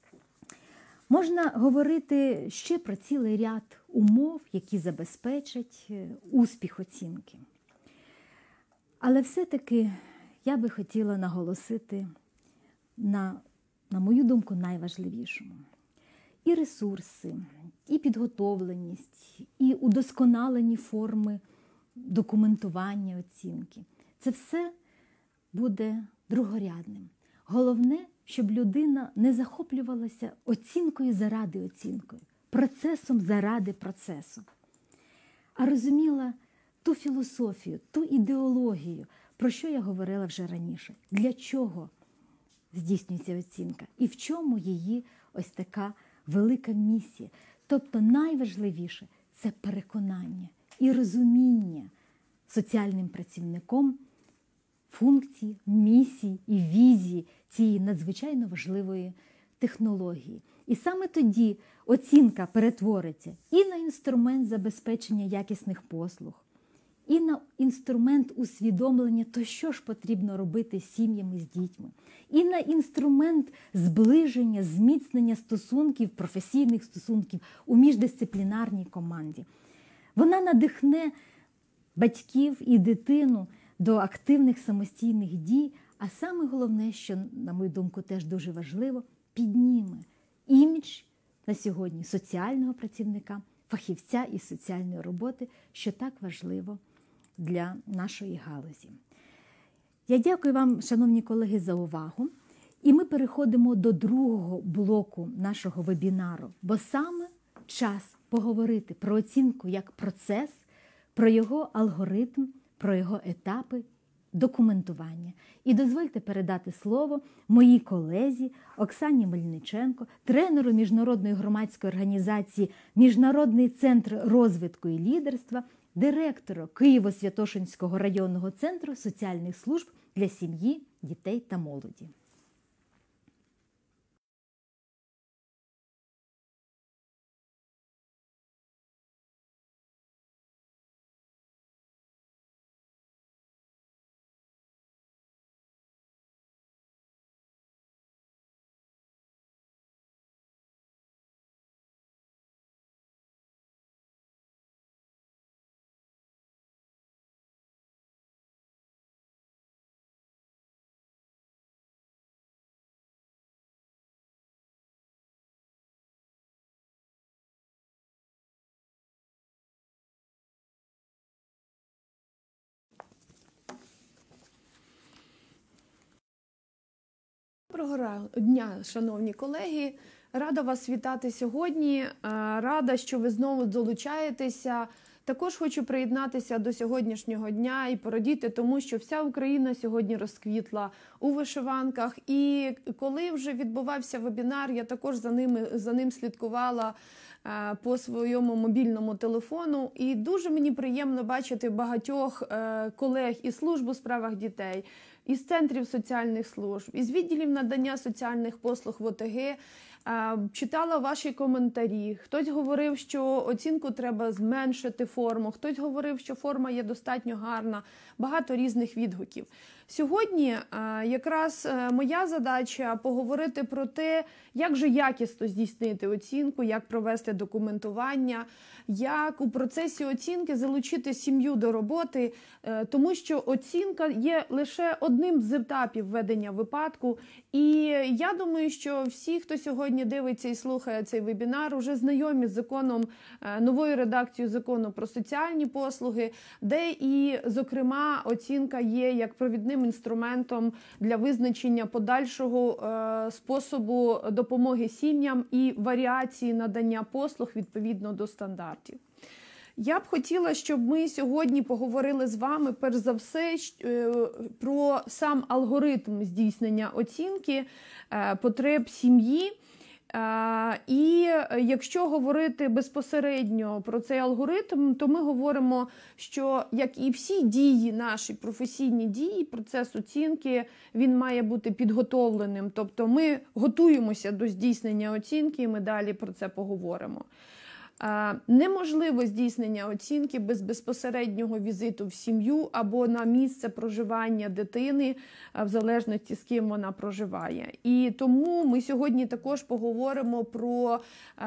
Можна говорити ще про цілий ряд умов, які забезпечать успіх оцінки. Але все-таки я би хотіла наголосити на мою думку, найважливішому. І ресурси, і підготовленість, і удосконалені форми документування оцінки. Це все буде другорядним. Головне, щоб людина не захоплювалася оцінкою заради оцінки, процесом заради процесу, а розуміла ту філософію, ту ідеологію, про що я говорила вже раніше. Для чого здійснюється оцінка і в чому її ось така велика місія. Тобто найважливіше – це переконання і розуміння соціальним працівником функцій, місій і візії цієї надзвичайно важливої технології. І саме тоді оцінка перетвориться і на інструмент забезпечення якісних послуг, і на інструмент усвідомлення, то що ж потрібно робити з сім'ями, з дітьми, і на інструмент зближення, зміцнення стосунків, професійних стосунків у міждисциплінарній команді. Вона надихне батьків і дитину до активних самостійних дій, а саме головне, що, на мою думку, теж дуже важливо, підніме імідж на сьогодні соціального працівника, фахівця із соціальної роботи, що так важливо для нашої галузі. Я дякую вам, шановні колеги, за увагу. І ми переходимо до другого блоку нашого вебінару, бо саме час поговорити про оцінку як процес, про його алгоритм, про його етапи документування. І дозвольте передати слово моїй колезі Оксані Мельниченко, тренеру міжнародної громадської організації «Міжнародний центр розвитку і лідерства», директору Києво-Святошинського районного центру соціальних служб для сім'ї, дітей та молоді. Доброго дня, шановні колеги! Рада вас вітати сьогодні. Рада, що ви знову долучаєтеся. Також хочу приєднатися до сьогоднішнього дня і порадіти тому, що вся Україна сьогодні розквітла у вишиванках. І коли вже відбувався вебінар, я також за ним слідкувала по своєму мобільному телефону. І дуже мені приємно бачити багатьох колег із служб у справах дітей, із центрів соціальних служб, із відділів надання соціальних послуг в ОТГ. Читала ваші коментарі. Хтось говорив, що оцінку треба зменшити форму, хтось говорив, що форма є достатньо гарна. Багато різних відгуків. Сьогодні якраз моя задача поговорити про те, як же якісно здійснити оцінку, як провести документування, як у процесі оцінки залучити сім'ю до роботи, тому що оцінка є лише одним з етапів ведення випадку. І я думаю, що всі, хто сьогодні сьогодні дивиться і слухає цей вебінар, уже знайомі з законом, новою редакцією закону про соціальні послуги, де і, зокрема, оцінка є як провідним інструментом для визначення подальшого способу допомоги сім'ям і варіації надання послуг відповідно до стандартів. Я б хотіла, щоб ми сьогодні поговорили з вами, перш за все, про сам алгоритм здійснення оцінки потреб сім'ї. І якщо говорити безпосередньо про цей алгоритм, то ми говоримо, що, як і всі дії, наші професійні дії, процес оцінки, він має бути підготовленим. Тобто ми готуємося до здійснення оцінки, і ми далі про це поговоримо. Неможливо здійснення оцінки без безпосереднього візиту в сім'ю або на місце проживання дитини, в залежності з ким вона проживає. І тому ми сьогодні також поговоримо про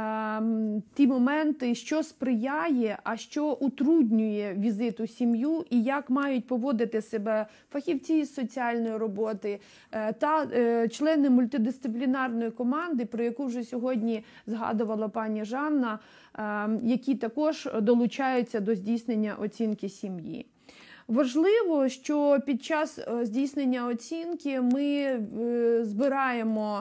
ті моменти, що сприяє, а що утруднює візит у сім'ю, і як мають поводити себе фахівці з соціальної роботи та члени мультидисциплінарної команди, про яку вже сьогодні згадувала пані Жанна, які також долучаються до здійснення оцінки сім'ї. Важливо, що під час здійснення оцінки ми збираємо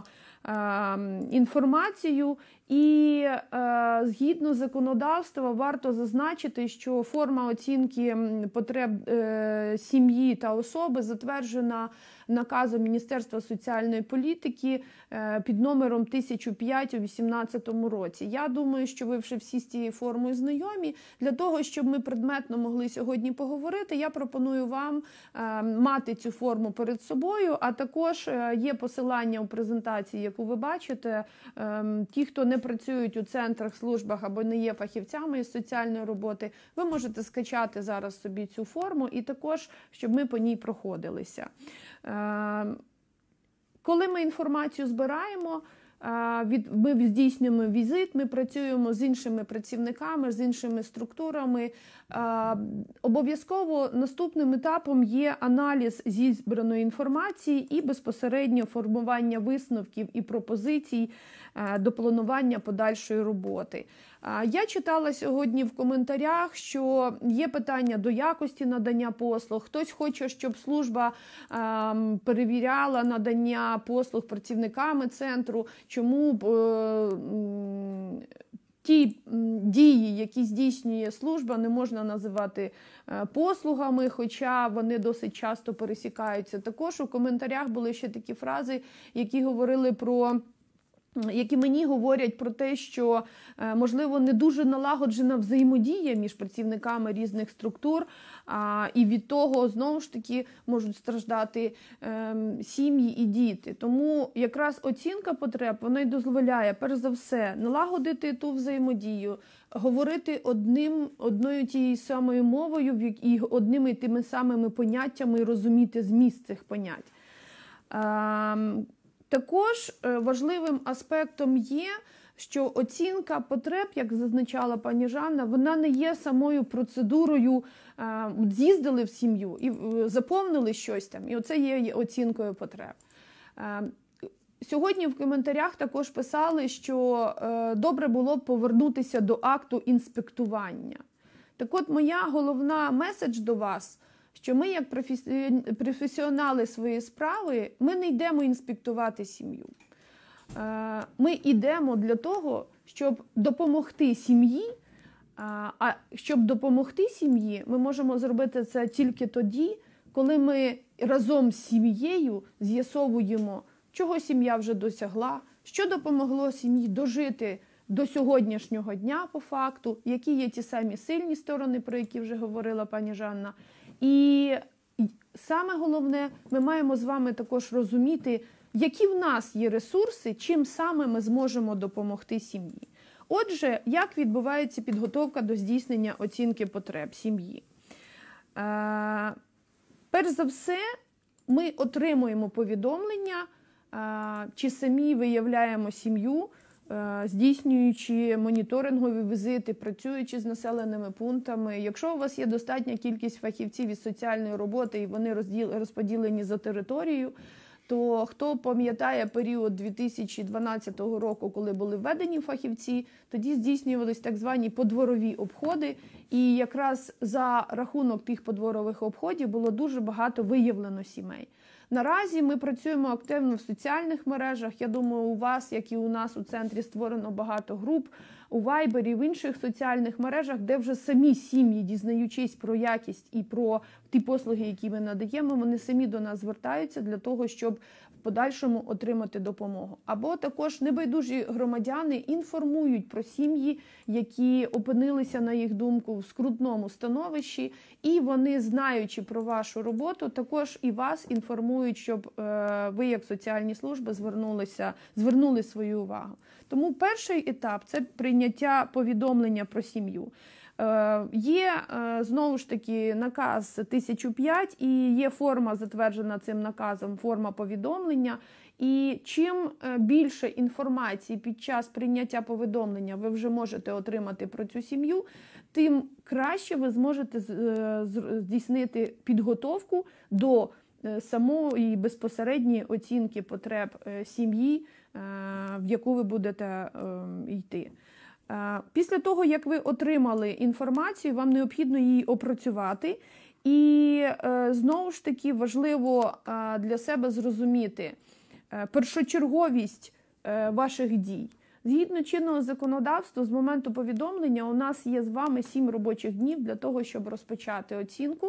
інформацію і згідно законодавства варто зазначити, що форма оцінки потреб сім'ї та особи затверджена наказом Міністерства соціальної політики під номером 1005 у 2018 році. Я думаю, що ви вже всі з цією формою знайомі. Для того, щоб ми предметно могли сьогодні поговорити, я пропоную вам мати цю форму перед собою, а також є посилання у презентації, яку ви бачите. Ті, хто не працюють у центрах, службах або не є фахівцями із соціальної роботи, ви можете скачати зараз собі цю форму і також, щоб ми по ній проходилися. Коли ми інформацію збираємо, ми здійснюємо візит, ми працюємо з іншими працівниками, з іншими структурами. Обов'язково наступним етапом є аналіз зібраної інформації і безпосередньо формування висновків і пропозицій до планування подальшої роботи. Я читала сьогодні в коментарях, що є питання до якості надання послуг. Хтось хоче, щоб служба перевіряла надання послуг працівниками центру, чому ті дії, які здійснює служба, не можна називати послугами, хоча вони досить часто пересікаються. Також у коментарях були ще такі фрази, які мені говорять про те, що, можливо, не дуже налагоджена взаємодія між працівниками різних структур, і від того, знову ж таки, можуть страждати сім'ї і діти. Тому якраз оцінка потреб, вона й дозволяє, перш за все, налагодити ту взаємодію, говорити одною тією самою мовою і одними тими самими поняттями і розуміти зміст цих понять. Також важливим аспектом є, що оцінка потреб, як зазначала пані Жанна, вона не є самою процедурою, з'їздили в сім'ю і заповнили щось там, і оце є оцінкою потреб. Сьогодні в коментарях також писали, що добре було б повернутися до акту інспектування. Так от, моя головна меседж до вас, що ми, як професіонали своєї справи, ми не йдемо інспектувати сім'ю. Ми йдемо для того, щоб допомогти сім'ї, а щоб допомогти сім'ї, ми можемо зробити це тільки тоді, коли ми разом з сім'єю з'ясовуємо, чого сім'я вже досягла, що допомогло сім'ї дожити до сьогоднішнього дня по факту, які є ті самі сильні сторони, про які вже говорила пані Жанна. І саме головне, ми маємо з вами також розуміти, які в нас є ресурси, чим саме ми зможемо допомогти сім'ї. Отже, як відбувається підготовка до здійснення оцінки потреб сім'ї? Перш за все, ми отримуємо повідомлення, чи самі виявляємо сім'ю, здійснюючи моніторингові візити, працюючи з населеними пунктами. Якщо у вас є достатня кількість фахівців із соціальної роботи і вони розподілені за територією, то хто пам'ятає період 2012 року, коли були введені фахівці, тоді здійснювались так звані подворові обходи, і якраз за рахунок тих подворових обходів було дуже багато виявлено сімей. Наразі ми працюємо активно в соціальних мережах. Я думаю, у вас, як і у нас у центрі, створено багато груп у Вайбері, в інших соціальних мережах, де вже самі сім'ї, дізнаючись про якість і про ті послуги, які ми надаємо, вони самі до нас звертаються для того, щоб в подальшому отримати допомогу. Або також небайдужі громадяни інформують про сім'ї, які опинилися, на їх думку, в скрутному становищі, і вони, знаючи про вашу роботу, також і вас інформують, щоб ви, як соціальні служби, звернули свою увагу. Тому перший етап – це прийняття повідомлення про сім'ю. Є, знову ж таки, наказ 1005 і є форма, затверджена цим наказом, форма повідомлення. І чим більше інформації під час прийняття повідомлення ви вже можете отримати про цю сім'ю, тим краще ви зможете здійснити підготовку до самої безпосередньої оцінки потреб сім'ї, в яку ви будете йти. Після того, як ви отримали інформацію, вам необхідно її опрацювати. І, знову ж таки, важливо для себе зрозуміти першочерговість ваших дій. Згідно чинного законодавства, з моменту повідомлення у нас є з вами 7 робочих днів для того, щоб розпочати оцінку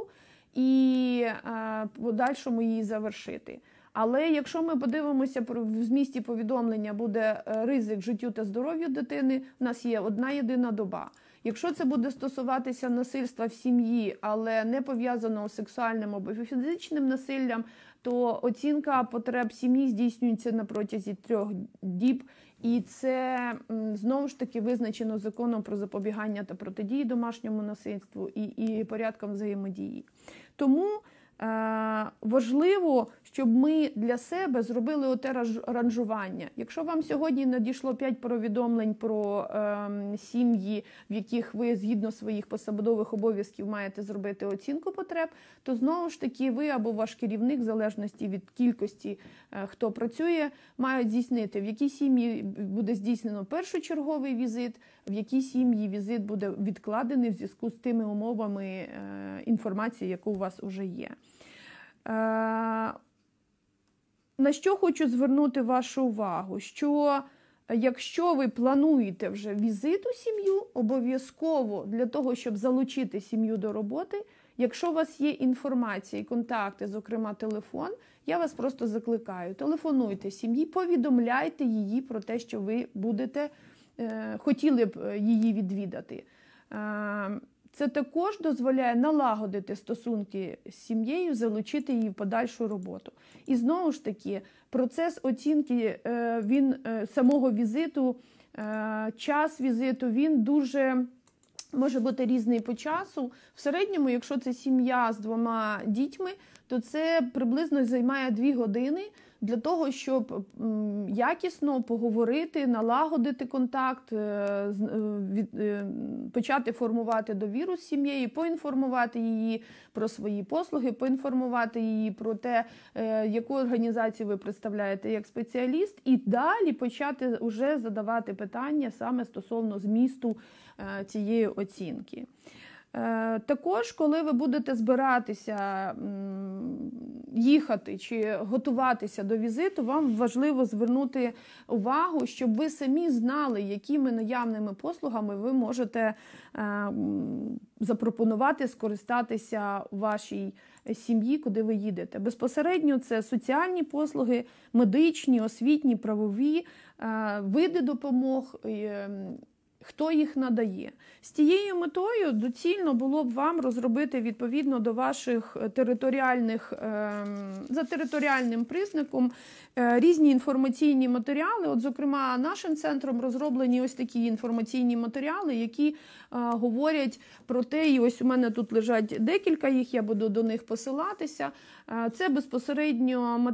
і в подальшому її завершити. Але якщо ми подивимося, в змісті повідомлення буде ризик життю та здоров'ю дитини, у нас є одна єдина доба. Якщо це буде стосуватися насильства в сім'ї, але не пов'язаного з сексуальним або фізичним насиллям, то оцінка потреб сім'ї здійснюється на протязі 3 діб. І це, знову ж таки, визначено законом про запобігання та протидії домашньому насильству і порядком взаємодії. Тому важливо, щоб ми для себе зробили оте ранжування. Якщо вам сьогодні надійшло 5 повідомлень про сім'ї, в яких ви згідно своїх посадових обов'язків маєте зробити оцінку потреб, то знову ж таки ви або ваш керівник, в залежності від кількості, хто працює, мають здійснити, в якій сім'ї буде здійснено першочерговий візит, в якій сім'ї візит буде відкладений в зв'язку з тими умовами інформації, яка у вас вже є. На що хочу звернути вашу увагу, що якщо ви плануєте вже візит у сім'ю, обов'язково для того, щоб залучити сім'ю до роботи, якщо у вас є інформація і контакти, зокрема телефон, я вас просто закликаю, телефонуйте сім'ї, повідомляйте її про те, що ви хотіли б її відвідати. Це також дозволяє налагодити стосунки з сім'єю, залучити її в подальшу роботу. І знову ж таки, процес оцінки самого візиту, час візиту, він дуже може бути різний по часу. В середньому, якщо це сім'я з 2 дітьми, то це приблизно займає 2 години для того, щоб якісно поговорити, налагодити контакт, почати формувати довіру з сім'єю, поінформувати її про свої послуги, поінформувати її про те, яку організацію ви представляєте як спеціаліст, і далі почати вже задавати питання саме стосовно змісту цієї оцінки. Також, коли ви будете збиратися їхати чи готуватися до візиту, вам важливо звернути увагу, щоб ви самі знали, якими наявними послугами ви можете запропонувати скористатися вашій сім'ї, куди ви їдете. Безпосередньо це соціальні послуги, медичні, освітні, правові, види допомог, хто їх надає. З тією метою доцільно було б вам розробити відповідно до ваших за територіальним признаком різні інформаційні матеріали. От, зокрема, нашим центром розроблені ось такі інформаційні матеріали, які говорять про те, і ось у мене тут лежать декілька їх, я буду до них посилатися. Це безпосередньо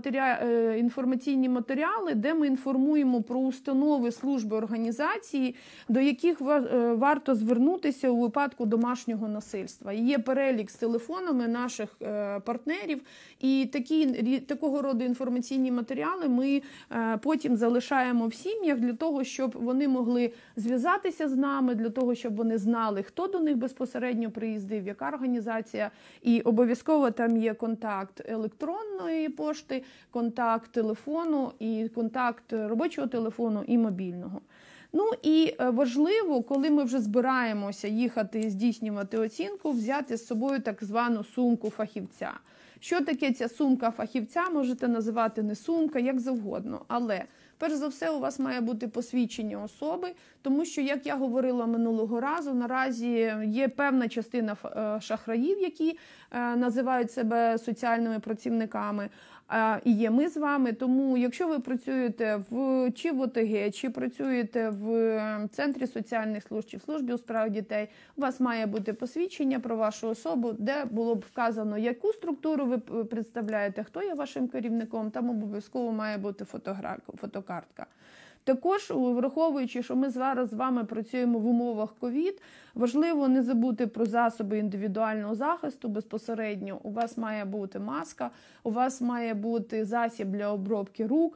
інформаційні матеріали, де ми інформуємо про установи, служби, організації, до яких яких варто звернутися у випадку домашнього насильства. Є перелік з телефонами наших партнерів, і такого роду інформаційні матеріали ми потім залишаємо в сім'ях для того, щоб вони могли зв'язатися з нами, для того, щоб вони знали, хто до них безпосередньо приїздив, яка організація. І обов'язково там є контакт електронної пошти, контакт телефону, і контакт робочого телефону і мобільного. Ну і важливо, коли ми вже збираємося їхати і здійснювати оцінку, взяти з собою так звану сумку фахівця. Що таке ця сумка фахівця? Можете називати не сумка, як завгодно. Але, перш за все, у вас має бути посвідчення особи, тому що, як я говорила минулого разу, наразі є певна частина шахраїв, які називають себе соціальними працівниками, і є ми з вами. Тому, якщо ви працюєте чи в ОТГ, чи працюєте в Центрі соціальних служб, чи в службі у справах дітей, у вас має бути посвідчення про вашу особу, де було б вказано, яку структуру ви представляєте, хто є вашим керівником, там обов'язково має бути фотокартка. Також, враховуючи, що ми зараз з вами працюємо в умовах ковід, важливо не забути про засоби індивідуального захисту безпосередньо. У вас має бути маска, у вас має бути засіб для обробки рук.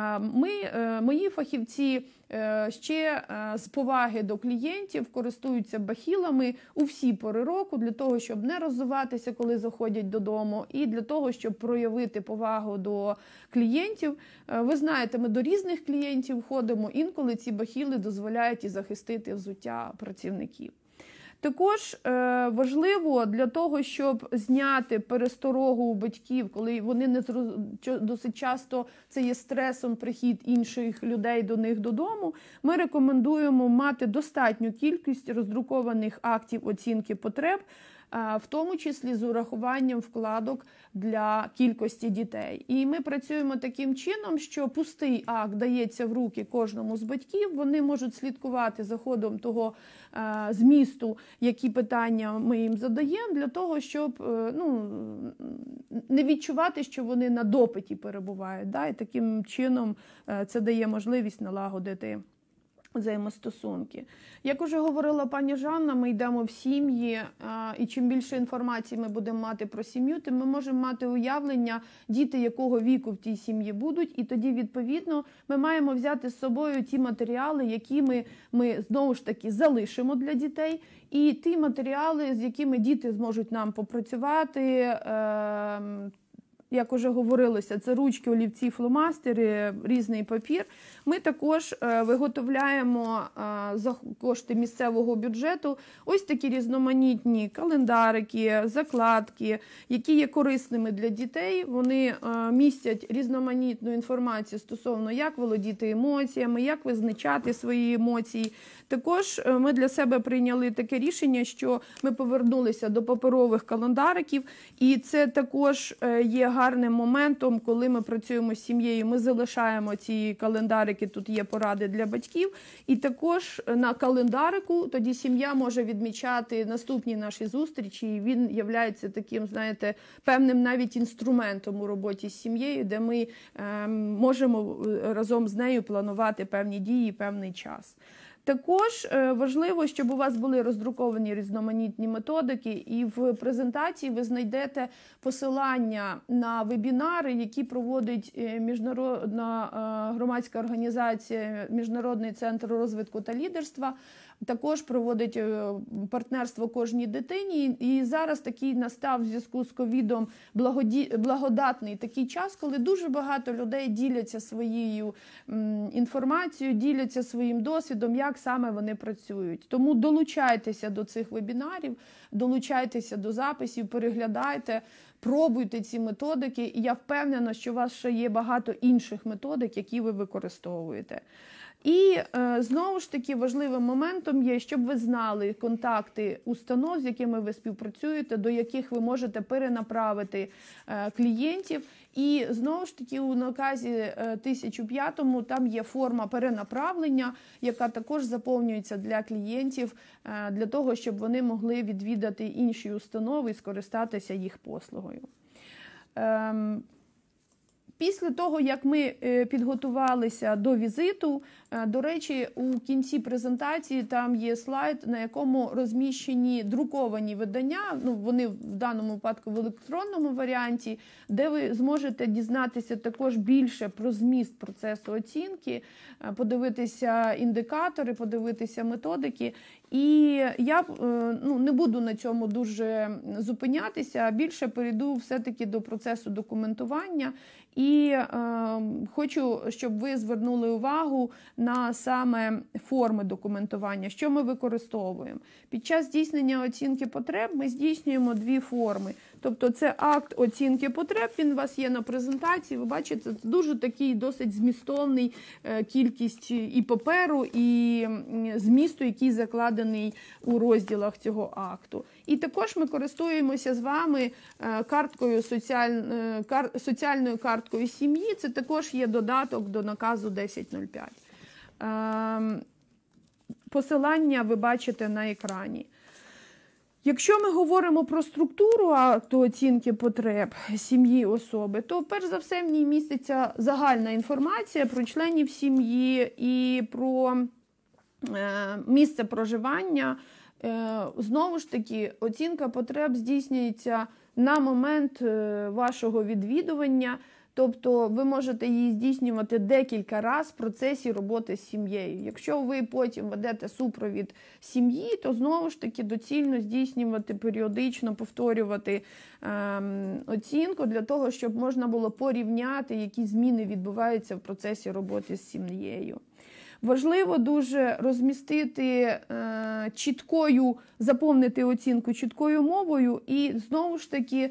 Мої фахівці ще з поваги до клієнтів користуються бахілами у всі пори року для того, щоб не роззуватися, коли заходять додому, і для того, щоб проявити повагу до клієнтів. Ви знаєте, ми до різних клієнтів ходимо, інколи ці бахіли дозволяють і захистити взуття працівників. Також важливо для того, щоб зняти пересторогу у батьків, коли вони досить часто це є стресом прихід інших людей до них додому, ми рекомендуємо мати достатню кількість роздрукованих актів оцінки потреб, в тому числі з урахуванням вкладок для кількості дітей. І ми працюємо таким чином, що пустий акт дається в руки кожному з батьків, вони можуть слідкувати за ходом того змісту, які питання ми їм задаємо, для того, щоб не відчувати, що вони на допиті перебувають. І таким чином це дає можливість налагодити взаємостосунки. Як уже говорила пані Жанна, ми йдемо в сім'ї, і чим більше інформації ми будемо мати про сім'ю, тим ми можемо мати уявлення, діти якого віку в тій сім'ї будуть, і тоді, відповідно, ми маємо взяти з собою ті матеріали, які ми знову ж таки залишимо для дітей, і ті матеріали, з якими діти зможуть нам попрацювати, як уже говорилося, це ручки, олівці, фломастери, різний папір. Ми також виготовляємо за кошти місцевого бюджету ось такі різноманітні календарики, закладки, які є корисними для дітей. Вони містять різноманітну інформацію стосовно, як володіти емоціями, як визначати свої емоції. Також ми для себе прийняли таке рішення, що ми повернулися до паперових календариків, і це також є гарним моментом, коли ми працюємо з сім'єю, ми залишаємо ці календарики, тут є поради для батьків, і також на календарику тоді сім'я може відмічати наступні наші зустрічі, і він є таким, знаєте, певним навіть інструментом у роботі з сім'єю, де ми можемо разом з нею планувати певні дії, певний час. Також важливо, щоб у вас були роздруковані різноманітні методики, і в презентації ви знайдете посилання на вебінари, які проводить міжнародна громадська організація Міжнародний центр розвитку та лідерства. Також проводить партнерство кожній дитині. І зараз такий настав в зв'язку з ковідом благодатний такий час, коли дуже багато людей діляться своєю інформацією, діляться своїм досвідом, як саме вони працюють. Тому долучайтеся до цих вебінарів, долучайтеся до записів, переглядайте, пробуйте ці методики. І я впевнена, що у вас ще є багато інших методик, які ви використовуєте. І знову ж таки важливим моментом є, щоб ви знали контакти установ, з якими ви співпрацюєте, до яких ви можете перенаправити клієнтів. І знову ж таки у наказі 1005 там є форма перенаправлення, яка також заповнюється для клієнтів, для того, щоб вони могли відвідати інші установи і скористатися їх послугою. Після того, як ми підготувалися до візиту, до речі, у кінці презентації там є слайд, на якому розміщені друковані видання, вони в даному випадку в електронному варіанті, де ви зможете дізнатися також більше про зміст процесу оцінки, подивитися індикатори, подивитися методики. І я не буду на цьому дуже зупинятися, а більше перейду все-таки до процесу документування. І хочу, щоб ви звернули увагу на саме форми документування, що ми використовуємо. Під час здійснення оцінки потреб ми здійснюємо дві форми. Тобто це акт оцінки потреб, він у вас є на презентації, ви бачите, це дуже такий досить змістовний кількість і паперу, і змісту, який закладений у розділах цього акту. І також ми користуємося з вами соціальною карткою сім'ї, це також є додаток до наказу 1005. Посилання ви бачите на екрані. Якщо ми говоримо про структуру акту оцінки потреб сім'ї особи, то перш за все в ній міститься загальна інформація про членів сім'ї і про місце проживання. Знову ж таки, оцінка потреб здійснюється на момент вашого відвідування, тобто ви можете її здійснювати декілька разів в процесі роботи з сім'єю. Якщо ви потім ведете супровід сім'ї, то знову ж таки доцільно здійснювати, періодично повторювати оцінку для того, щоб можна було порівняти, які зміни відбуваються в процесі роботи з сім'єю. Важливо дуже розмістити заповнити оцінку чіткою мовою і, знову ж таки,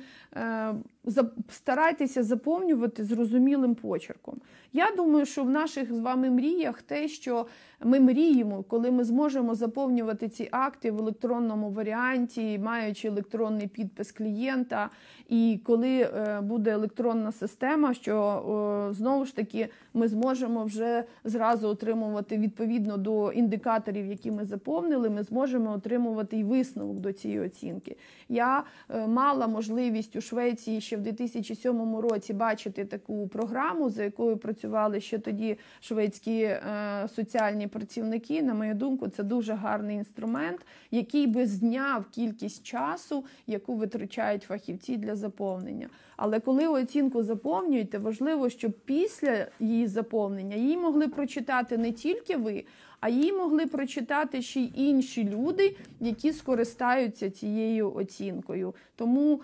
старайтеся заповнювати зрозумілим почерком. Я думаю, що в наших з вами мріях те, що ми мріємо, коли ми зможемо заповнювати ці акти в електронному варіанті, маючи електронний підпис клієнта, і коли буде електронна система, що, знову ж таки, ми зможемо вже зразу отримувати відповідно до індикаторів, які ми заповнили, ми зможемо отримувати і висновок до цієї оцінки. Я мала можливість у Швеції ще в 2007 році бачити таку програму, за якою працювали ще тоді шведські соціальні працівники. На мою думку, це дуже гарний інструмент, який би зняв кількість часу, яку витрачають фахівці для заповнення. Але коли оцінку заповнюєте, важливо, щоб після її заповнення її могли прочитати не тільки ви, а її могли прочитати ще й інші люди, які скористаються цією оцінкою. Тому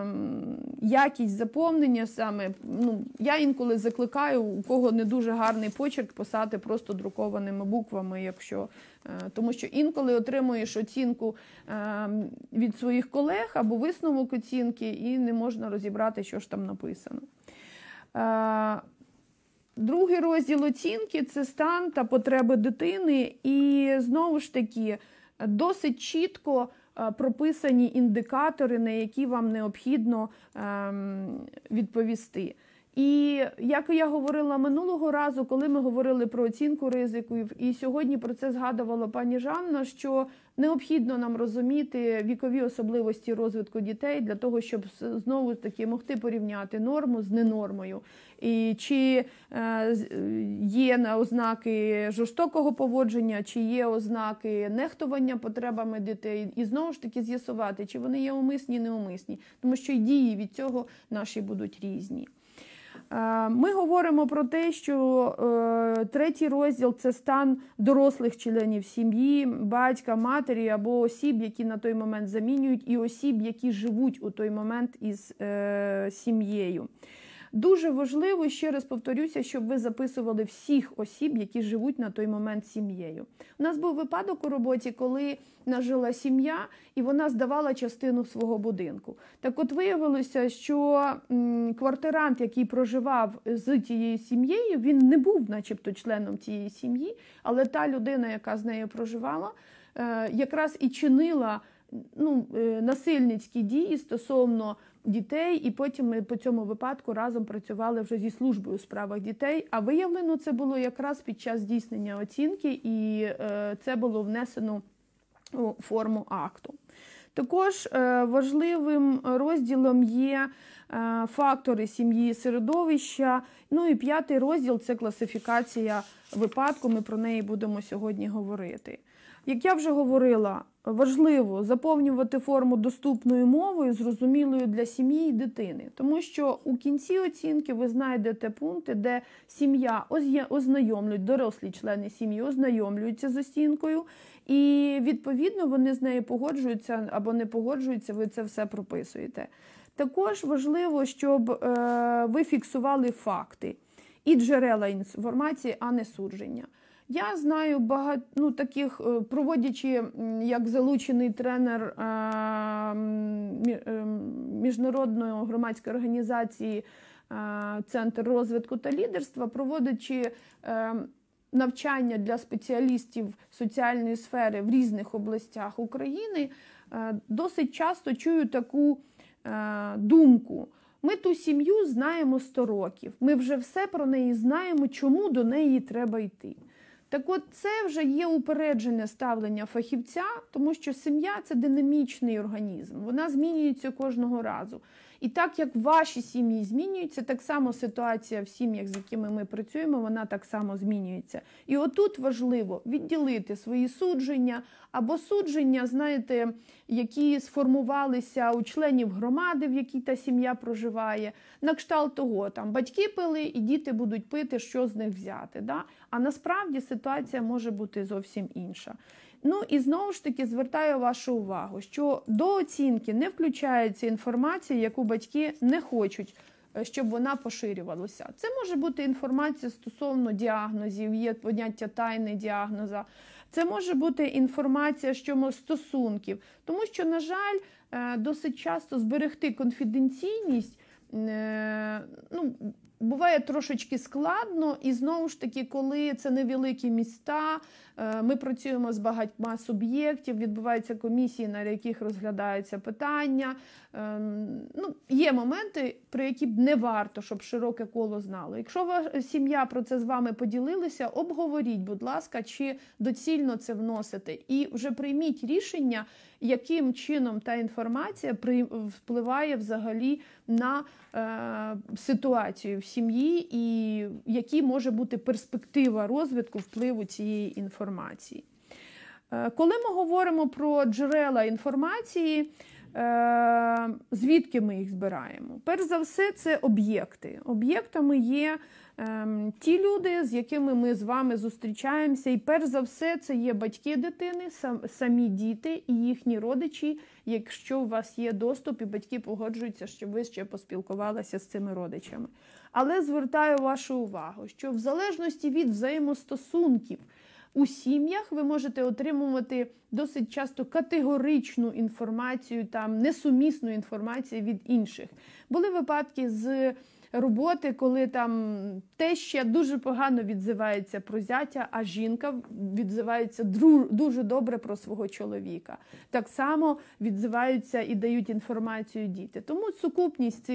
якість заповнення саме, я інколи закликаю, у кого не дуже гарний почерк, писати просто друкованими буквами, тому що інколи отримуєш оцінку від своїх колег або висновок оцінки, і не можна розібрати, що ж там написано. Другий розділ оцінки – це стан та потреби дитини, і знову ж таки досить чітко прописані індикатори, на які вам необхідно відповісти. І як я говорила минулого разу, коли ми говорили про оцінку ризиків, і сьогодні про це згадувала пані Жанна, що необхідно нам розуміти вікові особливості розвитку дітей для того, щоб знову таки могти порівняти норму з ненормою. І чи є ознаки жорстокого поводження, чи є ознаки нехтування потребами дітей, і знову ж таки з'ясувати, чи вони є умисні, неумисні, тому що і дії від цього наші будуть різні. Ми говоримо про те, що третій розділ – це стан дорослих членів сім'ї, батька, матері або осіб, які на той момент замінюють, і осіб, які живуть у той момент із сім'єю. Дуже важливо, ще раз повторюся, щоб ви записували всіх осіб, які живуть на той момент з сім'єю. У нас був випадок у роботі, коли нас жила сім'я, і вона здавала частину свого будинку. Так от виявилося, що квартирант, який проживав з тією сім'єю, він не був начебто членом цієї сім'ї, але та людина, яка з нею проживала, якраз і чинила насильницькі дії стосовно дітей, і потім ми по цьому випадку разом працювали вже зі службою у справах дітей, а виявлено це було якраз під час здійснення оцінки, і це було внесено у форму акту. Також важливим розділом є фактори сім'ї і середовища. Ну і 5-й розділ – це класифікація випадку, ми про неї будемо сьогодні говорити. Як я вже говорила, важливо заповнювати форму доступною мовою, зрозумілою для сім'ї і дитини. Тому що у кінці оцінки ви знайдете пункти, де сім'я ознайомлюють, дорослі члени сім'ї ознайомлюються з оцінкою, і відповідно вони з нею погоджуються або не погоджуються, ви це все прописуєте. Також важливо, щоб ви фіксували факти і джерела інформації, а не судження. Я знаю багато таких, проводячи як залучений тренер міжнародної громадської організації Центр розвитку та лідерства, проводячи навчання для спеціалістів соціальної сфери в різних областях України, досить часто чую таку думку. Ми ту сім'ю знаємо 100 років, ми вже все про неї знаємо, чому до неї треба йти. Так от це вже є упереджене ставлення фахівця, тому що сім'я – це динамічний організм, вона змінюється кожного разу. І так як ваші сім'ї змінюються, так само ситуація в сім'ях, з якими ми працюємо, вона так само змінюється. І отут важливо відділити свої судження або судження, знаєте, які сформувалися у членів громади, в якій та сім'я проживає, на кшталт того, там батьки пили і діти будуть пити, що з них взяти. Да? А насправді ситуація може бути зовсім інша. Ну і знову ж таки звертаю вашу увагу, що до оцінки не включається інформація, яку батьки не хочуть, щоб вона поширювалася. Це може бути інформація стосовно діагнозів, є поняття тайни діагноза. Це може бути інформація щодо стосунків, тому що, на жаль, досить часто зберегти конфіденційність буває трошечки складно, і знову ж таки, коли це невеликі міста, ми працюємо з багатьма суб'єктів, відбуваються комісії, на яких розглядаються питання. Є моменти, про які б не варто, щоб широке коло знало. Якщо ваша сім'я про це з вами поділилася, обговоріть, будь ласка, чи доцільно це вносити. І вже прийміть рішення, яким чином та інформація впливає взагалі на ситуацію в сім'ї і які може бути перспектива розвитку впливу цієї інформації. Коли ми говоримо про джерела інформації, звідки ми їх збираємо? Перш за все, це об'єкти. Об'єктами є ті люди, з якими ми з вами зустрічаємося, і перш за все це є батьки дитини, самі діти і їхні родичі, якщо у вас є доступ і батьки погоджуються, щоб ви ще поспілкувалися з цими родичами. Але звертаю вашу увагу, що в залежності від взаємостосунків у сім'ях ви можете отримувати досить часто категоричну інформацію, несумісну інформацію від інших. Були випадки з роботи, коли теща дуже погано відзивається про зятя, а жінка відзивається дуже добре про свого чоловіка. Так само відзиваються і дають інформацію діти. Тому сукупність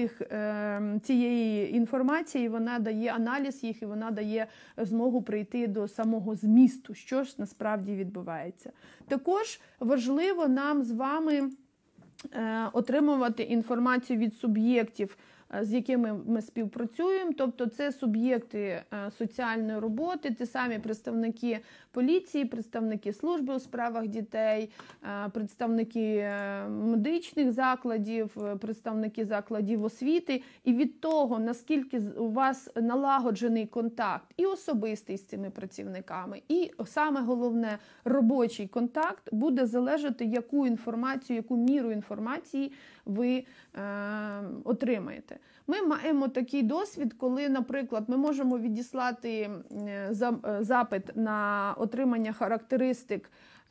цієї інформації, вона дає аналіз їх і вона дає змогу прийти до самого змісту, що ж насправді відбувається. Також важливо нам з вами отримувати інформацію від суб'єктів, з якими ми співпрацюємо, тобто це суб'єкти соціальної роботи, ті самі представники поліції, представники служби у справах дітей, представники медичних закладів, представники закладів освіти. І від того, наскільки у вас налагоджений контакт і особистий з цими працівниками, і саме головне робочий контакт, буде залежати, яку інформацію, яку міру інформації ви отримаєте. Ми маємо такий досвід, коли, наприклад, ми можемо відіслати запит на отримання характеристик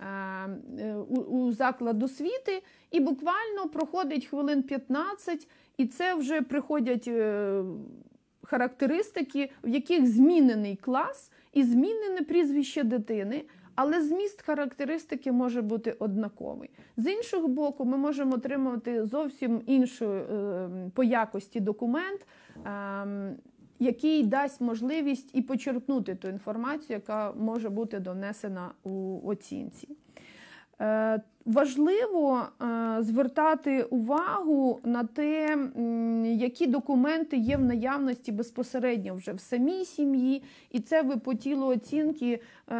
у заклад освіти, і буквально проходить хвилин 15, і це вже приходять характеристики, в яких змінений клас і змінене прізвище дитини, але зміст характеристики може бути однаковий. З іншого боку, ми можемо отримати зовсім іншу по якості документ, який дасть можливість і почерпнути ту інформацію, яка може бути донесена у оцінці. Важливо звертати увагу на те, які документи є в наявності безпосередньо вже в самій сім'ї, і це ви по тілу оцінки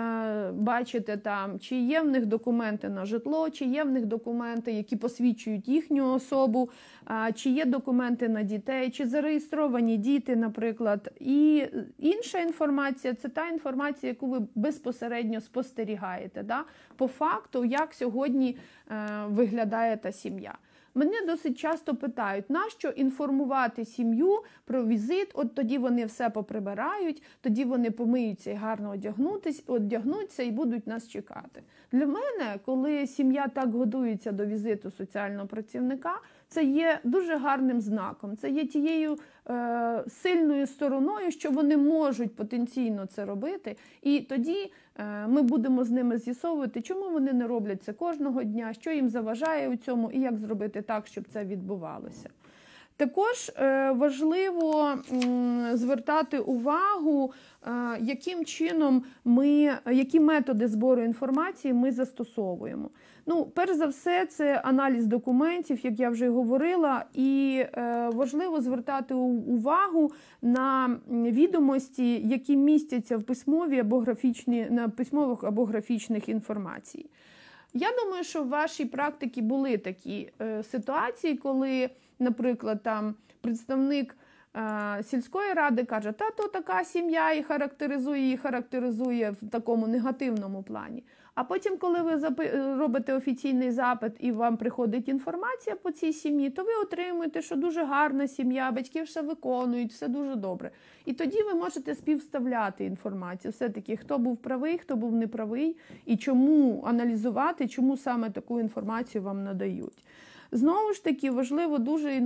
бачите там, чи є в них документи на житло, чи є в них документи, які посвідчують їхню особу, чи є документи на дітей, чи зареєстровані діти, наприклад. І інша інформація – це та інформація, яку ви безпосередньо спостерігаєте, да? По факту, як сьогодні виглядає та сім'я. Мене досить часто питають, нащо інформувати сім'ю про візит, от тоді вони все поприбирають, тоді вони помиються і гарно одягнуться і будуть нас чекати. Для мене, коли сім'я так готується до візиту соціального працівника, це є дуже гарним знаком, це є тією сильною стороною, що вони можуть потенційно це робити, і тоді ми будемо з ними з'ясовувати, чому вони не роблять це кожного дня, що їм заважає у цьому і як зробити так, щоб це відбувалося. Також важливо звертати увагу, яким чином які методи збору інформації ми застосовуємо. Ну, перш за все, це аналіз документів, як я вже говорила, і важливо звертати увагу на відомості, які містяться в письмовій або на письмових або графічних інформацій. Я думаю, що в вашій практиці були такі ситуації, коли, наприклад, там представник сільської ради каже, та то така сім'я і характеризує в такому негативному плані. А потім, коли ви робите офіційний запит і вам приходить інформація по цій сім'ї, то ви отримуєте, що дуже гарна сім'я, батьки все виконують, все дуже добре. І тоді ви можете співставляти інформацію. Все-таки, хто був правий, хто був неправий, і чому аналізувати, чому саме таку інформацію вам надають. Знову ж таки, важливо дуже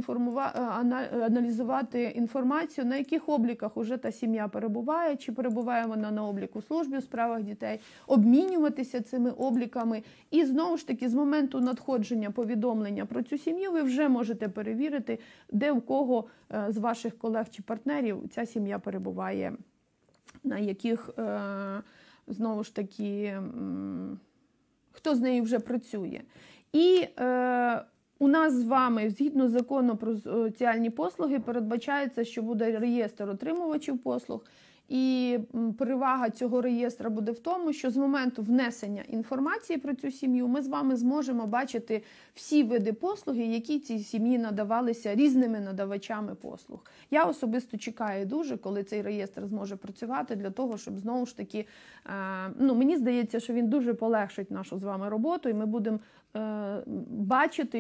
аналізувати інформацію, на яких обліках уже та сім'я перебуває, чи перебуває вона на обліку служби у справах дітей, обмінюватися цими обліками. І знову ж таки, з моменту надходження повідомлення про цю сім'ю ви вже можете перевірити, де у кого з ваших колег чи партнерів ця сім'я перебуває, на яких, знову ж таки, хто з нею вже працює. І у нас з вами, згідно закону про соціальні послуги, передбачається, що буде реєстр отримувачів послуг. І перевага цього реєстра буде в тому, що з моменту внесення інформації про цю сім'ю ми з вами зможемо бачити всі види послуги, які цій сім'ї надавалися різними надавачами послуг. Я особисто чекаю дуже, коли цей реєстр зможе працювати, для того, щоб знову ж таки, мені здається, що він дуже полегшить нашу з вами роботу, і ми будемо бачити,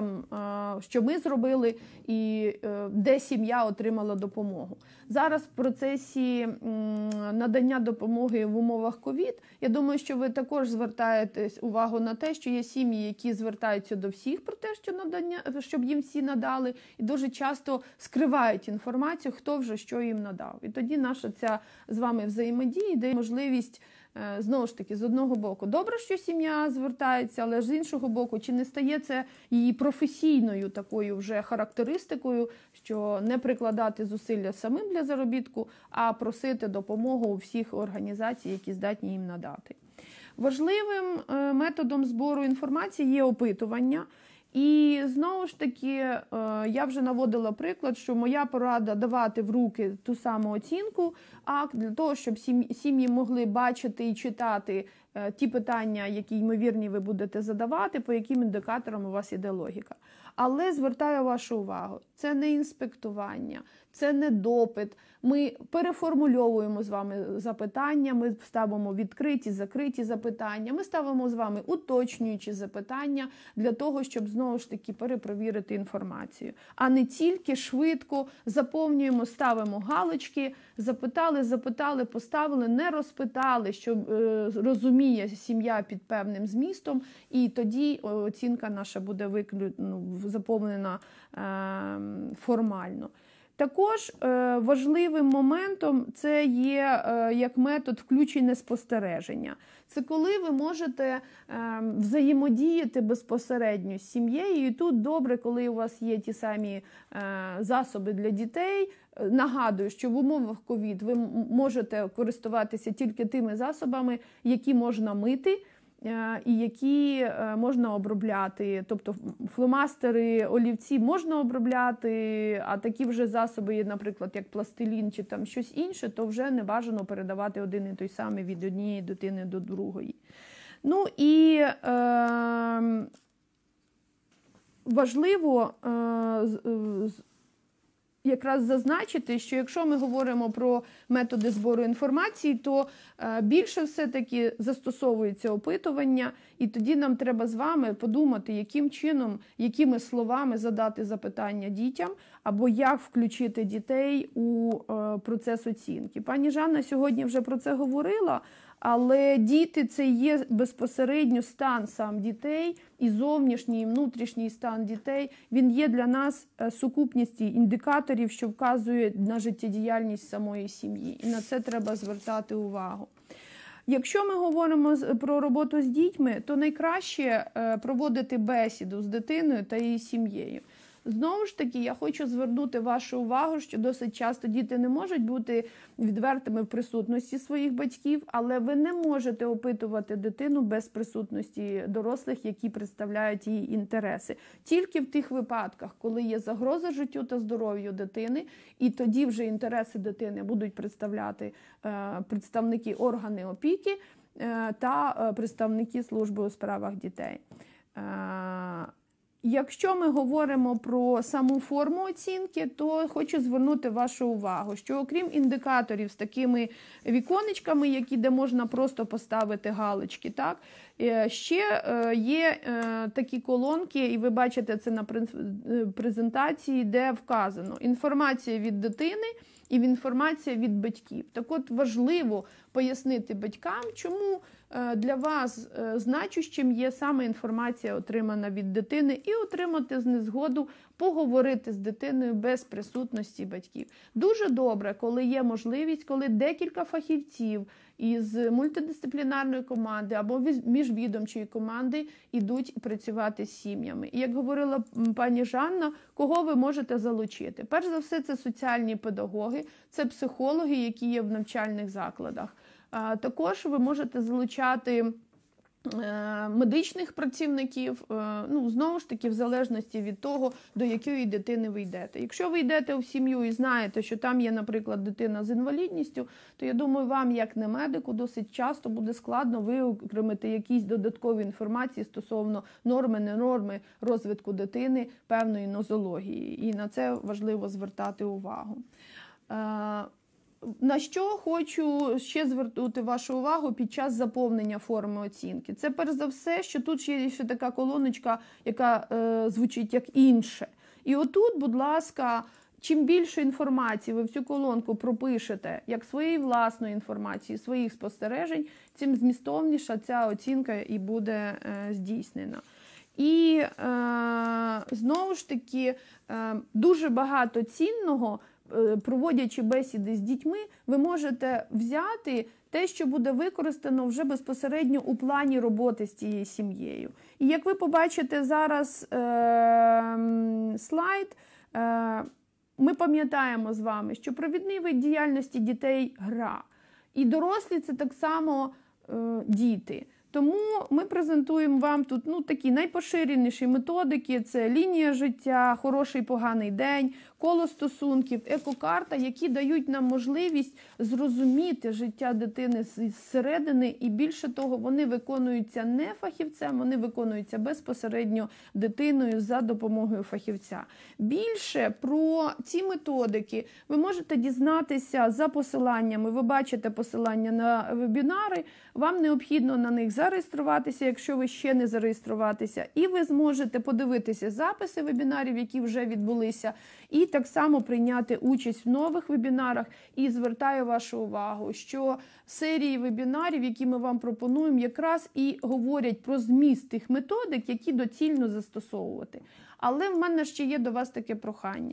що ми зробили і де сім'я отримала допомогу. Зараз в процесі надання допомоги в умовах ковід, я думаю, що ви також звертаєте увагу на те, що є сім'ї, які звертаються до всіх про те, щоб їм всі надали, і дуже часто скривають інформацію, хто вже що їм надав. І тоді наша ця з вами взаємодія дає можливість, знову ж таки, з одного боку, добре, що сім'я звертається, але з іншого боку, чи не стає це її професійною такою вже характеристикою, що не прикладати зусилля самим для заробітку, а просити допомогу у всіх організацій, які здатні їм надати. Важливим методом збору інформації є опитування. І знову ж таки, я вже наводила приклад, що моя порада давати в руки ту саму оцінку акт, для того, щоб сім'ї могли бачити і читати ті питання, які, ймовірні, ви будете задавати, по яким індикаторам у вас іде логіка. Але звертаю вашу увагу, це не інспектування, це не допит. Ми переформульовуємо з вами запитання, ми ставимо відкриті, закриті запитання, ми ставимо з вами уточнюючі запитання для того, щоб знову ж таки перепровірити інформацію. А не тільки швидко заповнюємо, ставимо галочки, запитали, поставили, не розпитали, що розуміє сім'я під певним змістом, і тоді оцінка наша буде заповнена формально. Також важливим моментом це є як метод включення спостереження. Це коли ви можете взаємодіяти безпосередньо з сім'єю, і тут добре, коли у вас є ті самі засоби для дітей. Нагадую, що в умовах ковід ви можете користуватися тільки тими засобами, які можна мити, і які можна обробляти. Тобто фломастери, олівці можна обробляти, а такі вже засоби є, наприклад, як пластилін чи там щось інше, то вже не бажано передавати один і той самий від однієї дитини до другої. Ну і важливо якраз зазначити, що якщо ми говоримо про методи збору інформації, то більше все-таки застосовується опитування, і тоді нам треба з вами подумати, яким чином, якими словами задати запитання дітям, або як включити дітей у процес оцінки. Пані Жанна сьогодні вже про це говорила, але діти – це є безпосередньо стан сам дітей, і зовнішній, і внутрішній стан дітей. Він є для нас сукупністю індикаторів, що вказує на життєдіяльність самої сім'ї. І на це треба звертати увагу. Якщо ми говоримо про роботу з дітьми, то найкраще проводити бесіду з дитиною та її сім'єю. Знову ж таки, я хочу звернути вашу увагу, що досить часто діти не можуть бути відвертими в присутності своїх батьків, але ви не можете опитувати дитину без присутності дорослих, які представляють її інтереси. Тільки в тих випадках, коли є загроза життю та здоров'ю дитини, і тоді вже інтереси дитини будуть представляти представники органи опіки та представники служби у справах дітей. Якщо ми говоримо про саму форму оцінки, то хочу звернути вашу увагу, що окрім індикаторів з такими віконечками, де можна просто поставити галочки, так, ще є такі колонки, і ви бачите це на презентації, де вказано інформація від дитини і інформація від батьків. Так от важливо пояснити батькам, чому для вас значущим є саме інформація, отримана від дитини, і отримати з них згоду поговорити з дитиною без присутності батьків. Дуже добре, коли є можливість, коли декілька фахівців із мультидисциплінарної команди або міжвідомчої команди йдуть працювати з сім'ями. І як говорила пані Жанна, кого ви можете залучити? Перш за все, це соціальні педагоги, це психологи, які є в навчальних закладах. Також ви можете залучати медичних працівників, знову ж таки, в залежності від того, до якої дитини ви йдете. Якщо ви йдете в сім'ю і знаєте, що там є, наприклад, дитина з інвалідністю, то, я думаю, вам, як не медику, досить часто буде складно виокремити якісь додаткові інформації стосовно норми, не норми розвитку дитини певної нозології. І на це важливо звертати увагу. На що хочу ще звернути вашу увагу під час заповнення форми оцінки? Це перш за все, що тут є ще така колоночка, яка звучить як «інше». І отут, будь ласка, чим більше інформації ви в цю колонку пропишете, як своєї власної інформації, своїх спостережень, тим змістовніша ця оцінка і буде здійснена. І знову ж таки, дуже багато цінного, проводячи бесіди з дітьми, ви можете взяти те, що буде використано вже безпосередньо у плані роботи з цією сім'єю. І як ви побачите зараз слайд, ми пам'ятаємо з вами, що провідний вид діяльності дітей – гра. І дорослі – це так само діти. Тому ми презентуємо вам тут такі найпоширеніші методики – це лінія життя, хороший поганий день, коло стосунків, екокарта, які дають нам можливість зрозуміти життя дитини зсередини, і більше того, вони виконуються не фахівцем, вони виконуються безпосередньо дитиною за допомогою фахівця. Більше про ці методики ви можете дізнатися за посиланнями. Ви бачите посилання на вебінари, вам необхідно на них зареєструватися, якщо ви ще не зареєструвалися, і ви зможете подивитися записи вебінарів, які вже відбулися, і так само прийняти участь в нових вебінарах. І звертаю вашу увагу, що серії вебінарів, які ми вам пропонуємо, якраз і говорять про зміст тих методик, які доцільно застосовувати. Але в мене ще є до вас таке прохання.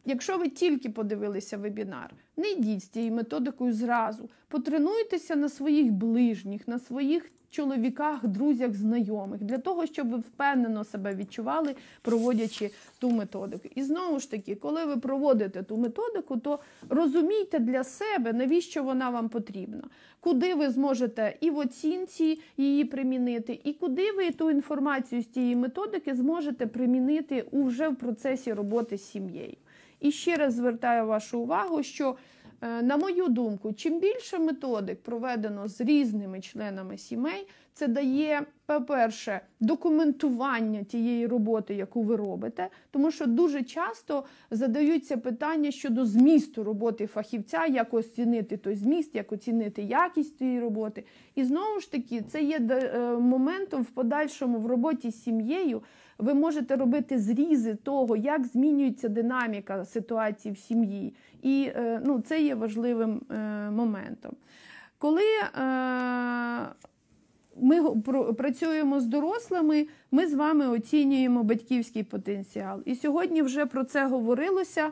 Якщо ви тільки подивилися вебінар, не йдіть з цією методикою зразу. Потренуйтеся на своїх ближніх, на своїх чоловіках, друзях, знайомих, для того, щоб ви впевнено себе відчували, проводячи ту методику. І знову ж таки, коли ви проводите ту методику, то розумійте для себе, навіщо вона вам потрібна. Куди ви зможете і в оцінці її примінити, і куди ви ту інформацію з цієї методики зможете примінити вже в процесі роботи з сім'єю. І ще раз звертаю вашу увагу, що, на мою думку, чим більше методик проведено з різними членами сімей, це дає, по-перше, документування тієї роботи, яку ви робите, тому що дуже часто задаються питання щодо змісту роботи фахівця, як оцінити той зміст, як оцінити якість тієї роботи. І знову ж таки, це є моментом в подальшому в роботі з сім'єю. Ви можете робити зрізи того, як змінюється динаміка ситуації в сім'ї. І це є важливим моментом. Коли ми працюємо з дорослими, ми з вами оцінюємо батьківський потенціал. І сьогодні вже про це говорилося.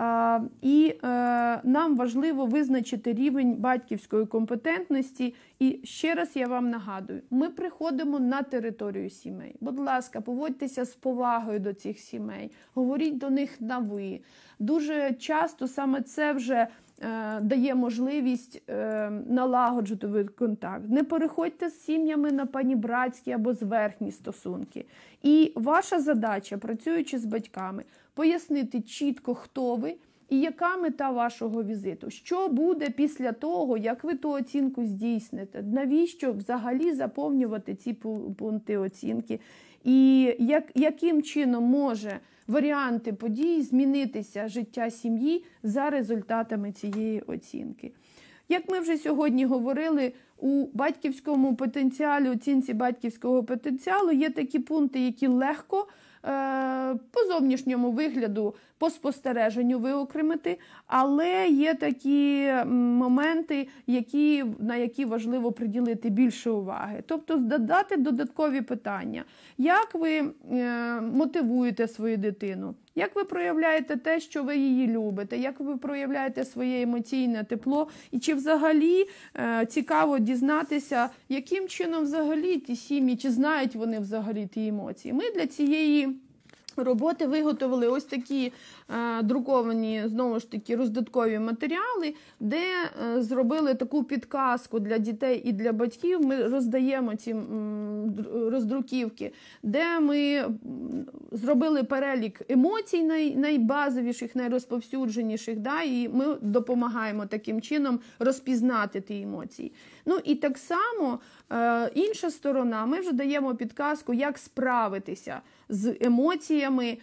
І нам важливо визначити рівень батьківської компетентності. І ще раз я вам нагадую, ми приходимо на територію сімей. Будь ласка, поводьтеся з повагою до цих сімей, говоріть до них на «ви». Дуже часто саме це вже дає можливість налагоджувати контакт. Не переходьте з сім'ями на панібратські або зверхні стосунки. І ваша задача, працюючи з батьками, пояснити чітко, хто ви і яка мета вашого візиту. Що буде після того, як ви ту оцінку здійсните? Навіщо взагалі заповнювати ці пункти оцінки? І яким чином може варіанти подій змінитися життя сім'ї за результатами цієї оцінки? Як ми вже сьогодні говорили, у батьківському потенціалі, оцінці батьківського потенціалу є такі пункти, які легко по зовнішньому вигляду, по спостереженню виокремити, але є такі моменти, на які важливо приділити більше уваги. Тобто додати додаткові питання. Як ви мотивуєте свою дитину? Як ви проявляєте те, що ви її любите? Як ви проявляєте своє емоційне тепло? І чи взагалі цікаво дізнатися, яким чином взагалі ті сім'ї, чи знають вони взагалі ті емоції? Ми для цієї роботи виготовили ось такі друковані, знову ж таки, роздаткові матеріали, де зробили таку підказку для дітей і для батьків. Ми роздаємо ці роздруківки, де ми зробили перелік емоцій найбазовіших, найрозповсюдженіших, і ми допомагаємо таким чином розпізнати ті емоції. І так само інша сторона, ми вже даємо підказку, як справитися з емоціями,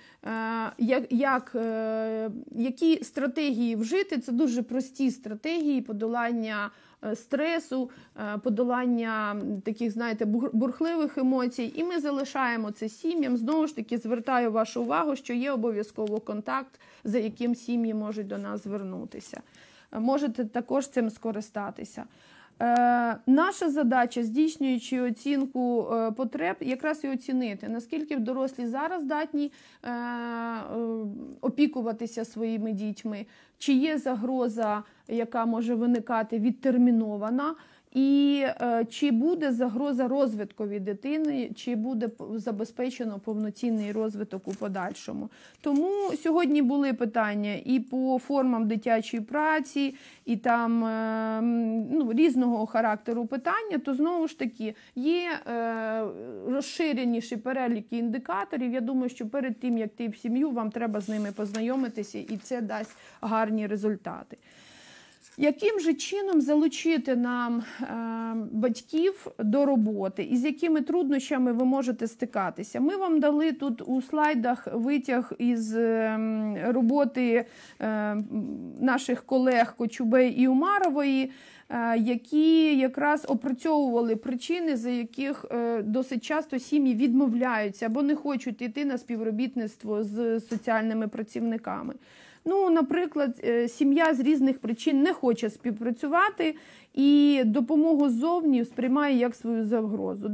які стратегії вжити. Це дуже прості стратегії подолання стресу, подолання таких, бурхливих емоцій. І ми залишаємо це сім'ям. Знову ж таки, звертаю вашу увагу, що є обов'язково контакт, за яким сім'ї можуть до нас звернутися. Можете також цим скористатися. Наша задача, здійснюючи оцінку потреб, якраз і оцінити, наскільки дорослі зараз здатні опікуватися своїми дітьми, чи є загроза, яка може виникати відтермінована, і чи буде загроза розвиткові дитини, чи буде забезпечено повноцінний розвиток у подальшому. Тому сьогодні були питання і по формам дитячої праці, і там різного характеру питання, то знову ж таки є розширеніші переліки індикаторів. Я думаю, що перед тим, як йти в сім'ю, вам треба з ними познайомитися, і це дасть гарні результати. Яким же чином залучити нам батьків до роботи і з якими труднощами ви можете стикатися? Ми вам дали тут у слайдах витяг із роботи наших колег Кочубей і Умарової, які якраз опрацьовували причини, за яких досить часто сім'ї відмовляються або не хочуть йти на співробітництво з соціальними працівниками. Наприклад, сім'я з різних причин не хоче співпрацювати і допомогу ззовні сприймає як свою загрозу.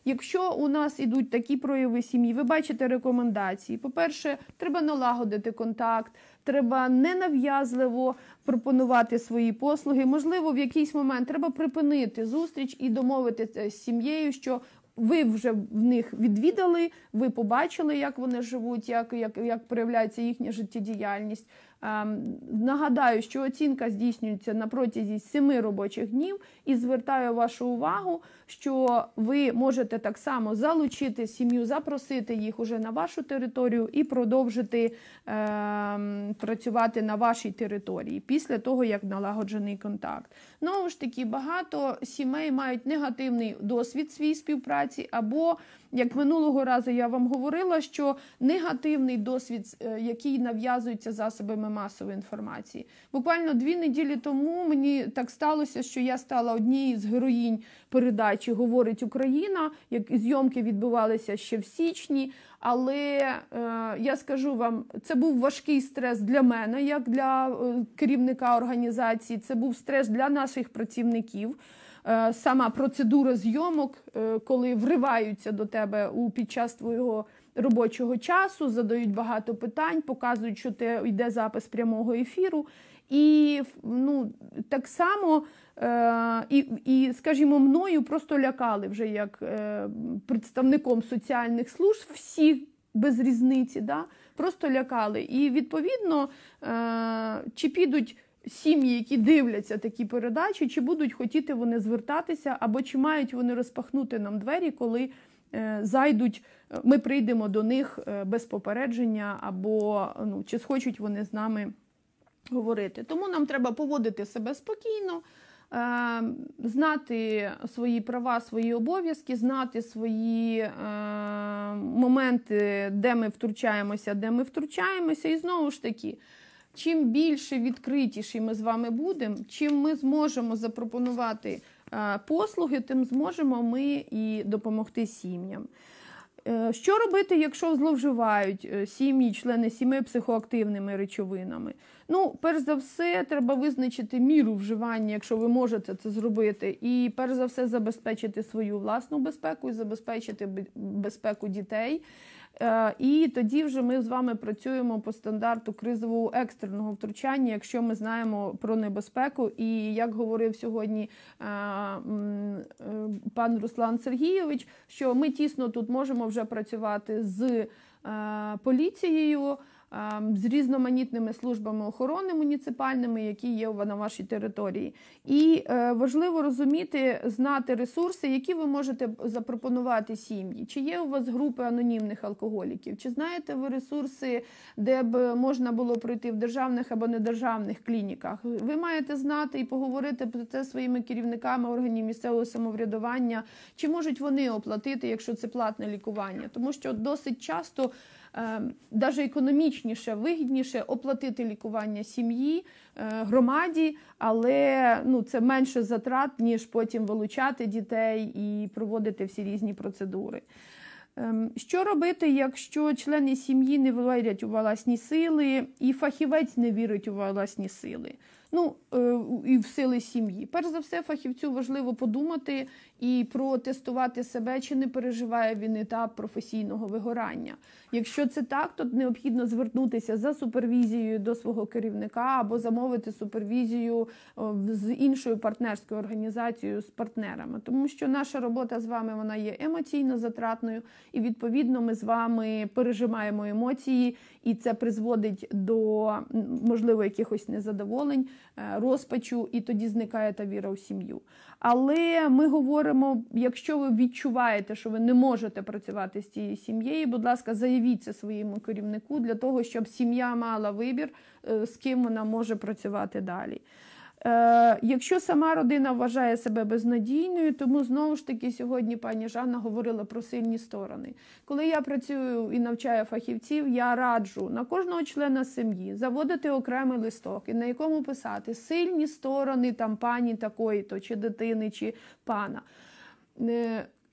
Якщо у нас ідуть такі прояви сім'ї, ви бачите рекомендації. По-перше, треба налагодити контакт, треба ненав'язливо пропонувати свої послуги. Можливо, в якийсь момент треба припинити зустріч і домовитися з сім'єю, що ви вже в них відвідали, ви побачили, як вони живуть, як проявляється їхня життєдіяльність. Нагадаю, що оцінка здійснюється на протязі 7 робочих днів і звертаю вашу увагу, що ви можете так само залучити сім'ю, запросити їх уже на вашу територію і продовжити працювати на вашій території після того, як налагоджений контакт. Знову ж таки, багато сімей мають негативний досвід своїй співпраці або, як минулого разу я вам говорила, що негативний досвід, який нав'язується засобами масової інформації. Буквально 2 неділі тому мені так сталося, що я стала однією з героїнь передачі «Говорить Україна», як зйомки відбувалися ще в січні, але я скажу вам, це був важкий стрес для мене, як для керівника організації, це був стрес для наших працівників. Сама процедура зйомок, коли вриваються до тебе під час твого робочого часу, задають багато питань, показують, що йде запис прямого ефіру. І так само, скажімо, мною просто лякали вже як представником соціальних служб, всіх без різниці, да? Просто лякали. І відповідно, чи підуть сім'ї, які дивляться такі передачі, чи будуть хотіти вони звертатися, або чи мають вони розпахнути нам двері, коли зайдуть, ми прийдемо до них без попередження, або чи схочуть вони з нами говорити. Тому нам треба поводити себе спокійно, знати свої права, свої обов'язки, знати свої моменти, де ми втручаємося, і знову ж таки, чим більше відкритіші ми з вами будемо, чим ми зможемо запропонувати послуги, тим зможемо ми і допомогти сім'ям. Що робити, якщо зловживають сім'ї, члени сімей психоактивними речовинами? Перш за все, треба визначити міру вживання, якщо ви можете це зробити, і перш за все забезпечити свою власну безпеку і забезпечити безпеку дітей. І тоді вже ми з вами працюємо по стандарту кризового екстреного втручання, якщо ми знаємо про небезпеку. І як говорив сьогодні пан Руслан Сергійович, що ми тісно тут можемо вже працювати з поліцією, з різноманітними службами охорони муніципальними, які є на вашій території. І важливо розуміти, знати ресурси, які ви можете запропонувати сім'ї. Чи є у вас групи анонімних алкоголіків? Чи знаєте ви ресурси, де б можна було пройти в державних або недержавних клініках? Ви маєте знати і поговорити про це своїми керівниками органів місцевого самоврядування. Чи можуть вони оплатити, якщо це платне лікування? Тому що досить часто навіть економічніше, вигідніше оплатити лікування сім'ї, громаді, але це менше затрат, ніж потім вилучати дітей і проводити всі різні процедури. Що робити, якщо члени сім'ї не вірять у власні сили і фахівець не вірить у власні сили? І в сили сім'ї. Перш за все, фахівцю важливо подумати і протестувати себе, чи не переживає він етап професійного вигорання. Якщо це так, то необхідно звернутися за супервізією до свого керівника або замовити супервізію з іншою партнерською організацією, з партнерами. Тому що наша робота з вами, вона є емоційно затратною, і відповідно ми з вами переживаємо емоції, і це призводить до, можливо, якихось незадоволень, розпачу, і тоді зникає та віра у сім'ю. Але ми говоримо, якщо ви відчуваєте, що ви не можете працювати з цією сім'єю, будь ласка, заявіть це своєму керівнику для того, щоб сім'я мала вибір, з ким вона може працювати далі. Якщо сама родина вважає себе безнадійною, тому знову ж таки сьогодні пані Жанна говорила про сильні сторони. Коли я працюю і навчаю фахівців, я раджу на кожного члена сім'ї заводити окремий листок, і на якому писати сильні сторони пані такої-то, чи дитини, чи пана.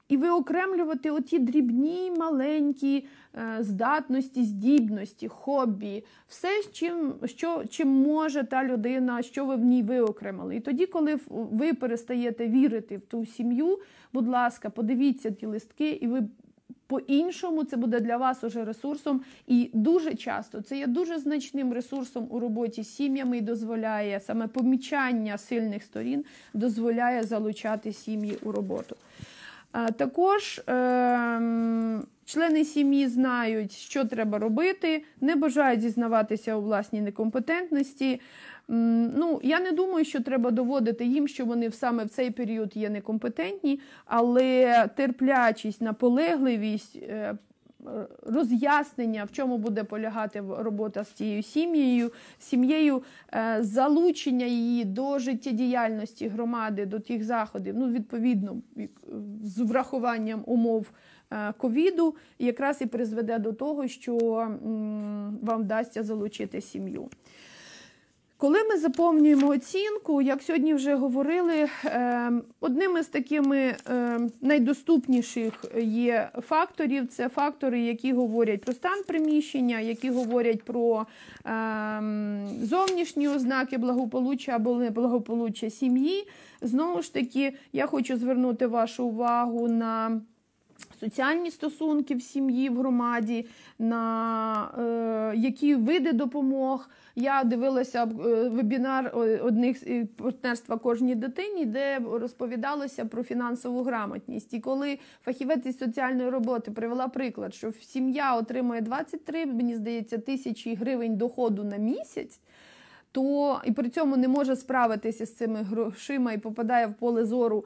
і виокремлювати оті дрібні, маленькі здатності, здібності, хобі, все, чим може та людина, що ви в ній виокремили. І тоді, коли ви перестаєте вірити в ту сім'ю, будь ласка, подивіться ті листки, і ви по-іншому, це буде для вас уже ресурсом. І дуже часто це є дуже значним ресурсом у роботі з сім'ями і дозволяє, саме помічання сильних сторін, дозволяє залучати сім'ї у роботу. Також члени сім'ї знають, що треба робити, не бажають зізнаватися у власній некомпетентності. Я не думаю, що треба доводити їм, що вони саме в цей період є некомпетентні, але терплячість, наполегливість, роз'яснення, в чому буде полягати робота з цією сім'єю, залучення її до життєдіяльності громади, до тих заходів, відповідно, з врахуванням умов ковіду, якраз і призведе до того, що вам вдасться залучити сім'ю. Коли ми заповнюємо оцінку, як сьогодні вже говорили, одним із такими найдоступніших є факторів. Це фактори, які говорять про стан приміщення, які говорять про зовнішні ознаки благополуччя або неблагополуччя сім'ї. Знову ж таки, я хочу звернути вашу увагу на соціальні стосунки в сім'ї, в громаді, на які види допомог. Я дивилася вебінар одних партнерства кожній дитині, де розповідалося про фінансову грамотність. І коли фахівець із соціальної роботи привела приклад, що сім'я отримує 23, мені здається, тисячі гривень доходу на місяць, то і при цьому не може справитися з цими грошима і попадає в поле зору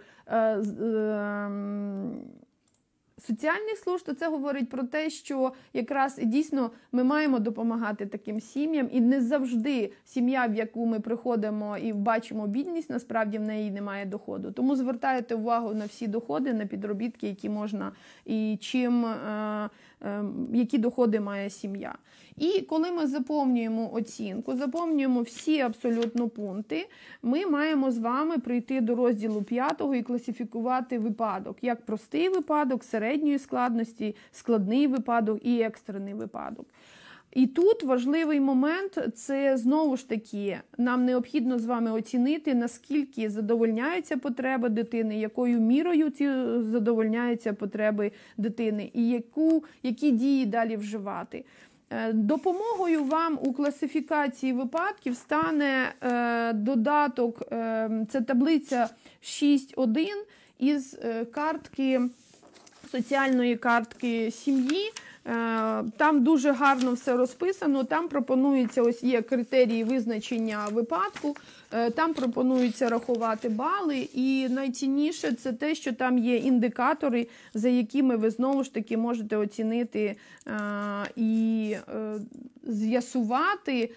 соціальних служб, то це говорить про те, що якраз дійсно ми маємо допомагати таким сім'ям, і не завжди сім'я, в яку ми приходимо і бачимо бідність, насправді в неї немає доходу. Тому звертайте увагу на всі доходи, на підробітки, які можна і які доходи має сім'я. І коли ми заповнюємо оцінку, заповнюємо всі абсолютно пункти, ми маємо з вами прийти до розділу 5 і класифікувати випадок, як простий випадок, середньої складності, складний випадок і екстрений випадок. І тут важливий момент – це, знову ж таки, нам необхідно з вами оцінити, наскільки задовольняються потреби дитини, якою мірою ці задовольняються потреби дитини і які дії далі вживати. Допомогою вам у класифікації випадків стане додаток, це таблиця 6.1 із соціальної картки сім'ї. Там дуже гарно все розписано, там пропонується, ось є критерії визначення випадку, там пропонується рахувати бали, і найцінніше це те, що там є індикатори, за якими ви знову ж таки можете оцінити і з'ясувати,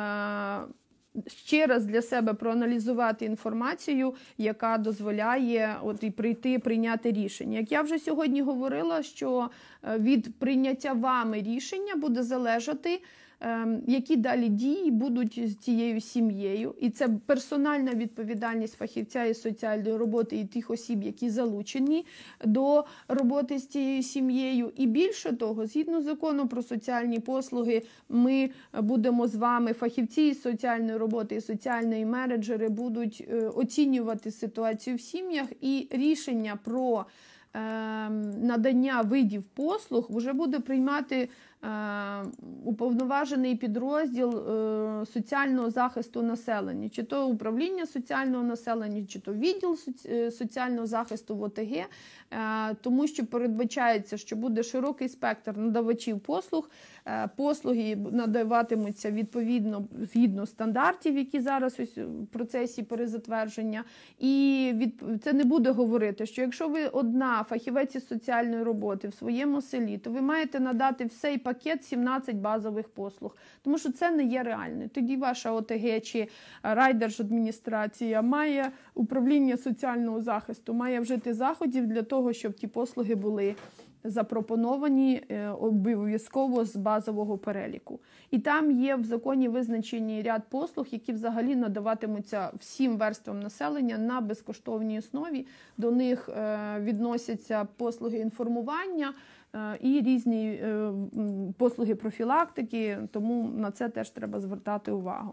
ще раз для себе проаналізувати інформацію, яка дозволяє прийняти рішення. Як я вже сьогодні говорила, що від прийняття вами рішення буде залежати, які далі дії будуть з цією сім'єю. І це персональна відповідальність фахівця із соціальної роботи і тих осіб, які залучені до роботи з цією сім'єю. І більше того, згідно закону про соціальні послуги, ми будемо з вами, фахівці із соціальної роботи і соціальні менеджери, будуть оцінювати ситуацію в сім'ях, і рішення про надання видів послуг вже буде приймати уповноважений підрозділ соціального захисту населення, чи то управління соціального населення, чи то відділ соціального захисту в ОТГ, тому що передбачається, що буде широкий спектр надавачів послуг, послуги надаватимуться відповідно згідно стандартів, які зараз ось в процесі перезатвердження, і це не буде говорити, що якщо ви одна фахівець із соціальної роботи в своєму селі, то ви маєте надати всей пакет 17 базових послуг, тому що це не є реально. Тоді ваша ОТГ чи райдержадміністрація має управління соціального захисту, має вжити заходів для того, щоб ті послуги були запропоновані обов'язково з базового переліку. І там є в законі визначені ряд послуг, які взагалі надаватимуться всім верствам населення на безкоштовній основі. До них відносяться послуги інформування і різні послуги профілактики, тому на це теж треба звертати увагу.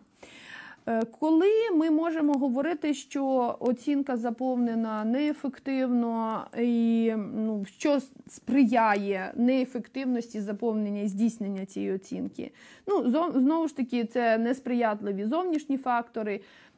Коли ми можемо говорити, що оцінка заповнена неефективно і що сприяє неефективності заповнення і здійснення цієї оцінки? Знову ж таки, це несприятливі зовнішні фактори.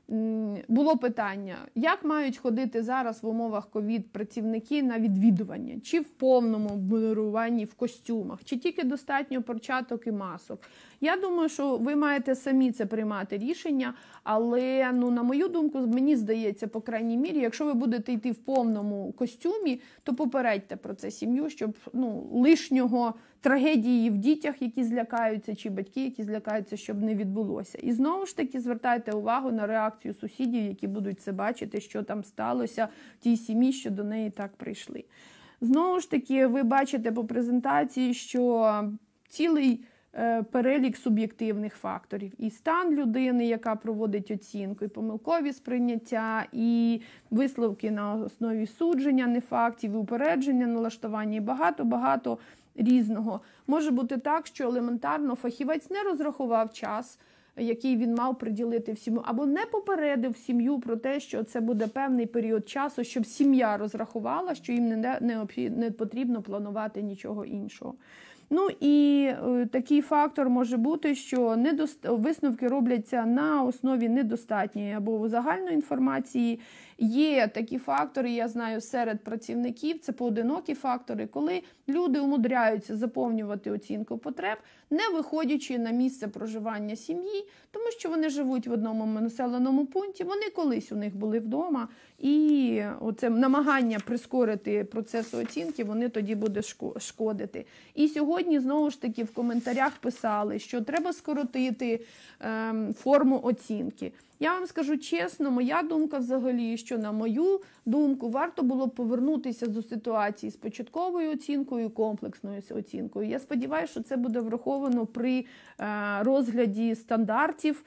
Було питання, як мають ходити зараз в умовах ковід працівники на відвідування? Чи в повному обмундируванні в костюмах, чи тільки достатньо перчаток і масок? Я думаю, що ви маєте самі це приймати рішення, але, на мою думку, мені здається, по крайній мірі, якщо ви будете йти в повному костюмі, то попередьте про це сім'ю, щоб лишнього трагедії в дітях, які злякаються, чи батьки, які злякаються, щоб не відбулося. І знову ж таки звертайте увагу на реакцію сусідів, які будуть це бачити, що там сталося в тій сім'ї, що до неї так прийшли. Знову ж таки, ви бачите по презентації, що цілий перелік суб'єктивних факторів. І стан людини, яка проводить оцінку, і помилкові сприйняття, і висновки на основі судження, не фактів, і упередження, налаштування, і багато-багато різного. Може бути так, що елементарно фахівець не розрахував час, який він мав приділити всьому, або не попередив сім'ю про те, що це буде певний період часу, щоб сім'я розрахувала, що їм не потрібно планувати нічого іншого. І такий фактор може бути, що висновки робляться на основі недостатньої або загальної інформації. Є такі фактори, я знаю, серед працівників, це поодинокі фактори, коли люди умудряються заповнювати оцінку потреб, не виходячи на місце проживання сім'ї, тому що вони живуть в одному населеному пункті, вони колись у них були вдома, і оце намагання прискорити процес оцінки, вони тоді буде шкодити. І сьогодні, знову ж таки, в коментарях писали, що треба скоротити форму оцінки. Я вам скажу чесно, моя думка взагалі, що, на мою думку, варто було повернутися до ситуації з початковою оцінкою і комплексною оцінкою. Я сподіваюся, що це буде враховано при розгляді стандартів,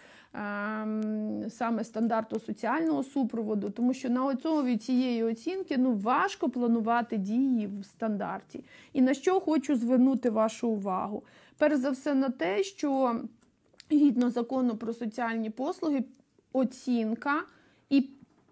саме стандарту соціального супроводу, тому що на основі цієї оцінки важко планувати дії в стандарті. І на що хочу звернути вашу увагу? Перш за все на те, що згідно закону про соціальні послуги, оцінка і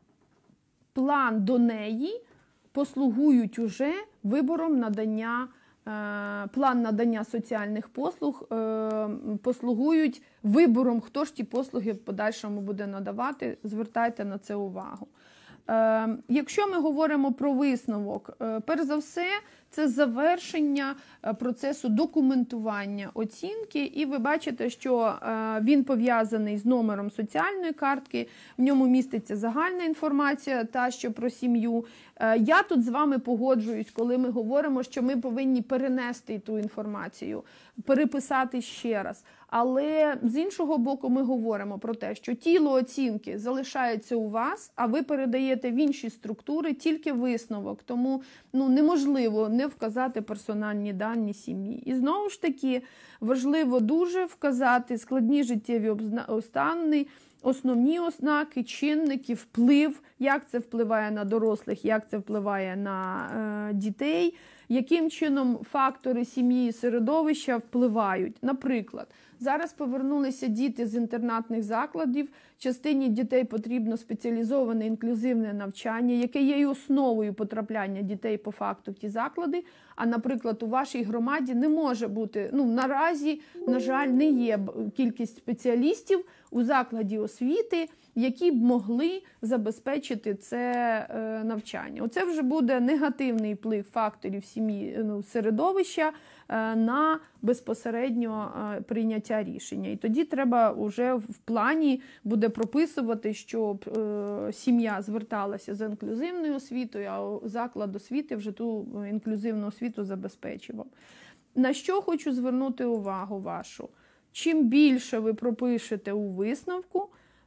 план до неї послугують уже вибором надання, план надання соціальних послуг послугують вибором, хто ж ті послуги в подальшому буде надавати. Звертайте на це увагу. Якщо ми говоримо про висновок, перш за все, це завершення процесу документування оцінки, і ви бачите, що він пов'язаний з номером соціальної картки, в ньому міститься загальна інформація, та що про сім'ю. Я тут з вами погоджуюсь, коли ми говоримо, що ми повинні перенести ту інформацію, переписати ще раз. Але з іншого боку ми говоримо про те, що тіло оцінки залишається у вас, а ви передаєте в інші структури тільки висновок. Тому неможливо не вказати персональні дані сім'ї. І знову ж таки важливо дуже вказати складні життєві обставини, основні ознаки, чинники, вплив, як це впливає на дорослих, як це впливає на дітей, яким чином фактори сім'ї і середовища впливають. Наприклад, зараз повернулися діти з інтернатних закладів, частині дітей потрібно спеціалізоване інклюзивне навчання, яке є і основою потрапляння дітей по факту в ті заклади, а, наприклад, у вашій громаді не може бути, наразі, на жаль, не є кількість спеціалістів у закладі освіти, які б могли забезпечити це навчання. Оце вже буде негативний вплив факторів сім'ї, середовища на безпосередньо прийняття рішення. І тоді треба вже в плані буде прописувати, щоб сім'я зверталася за інклюзивною освітою, а заклад освіти вже ту інклюзивну освіту забезпечував. На що хочу звернути увагу вашу? Чим більше ви пропишете у висновку,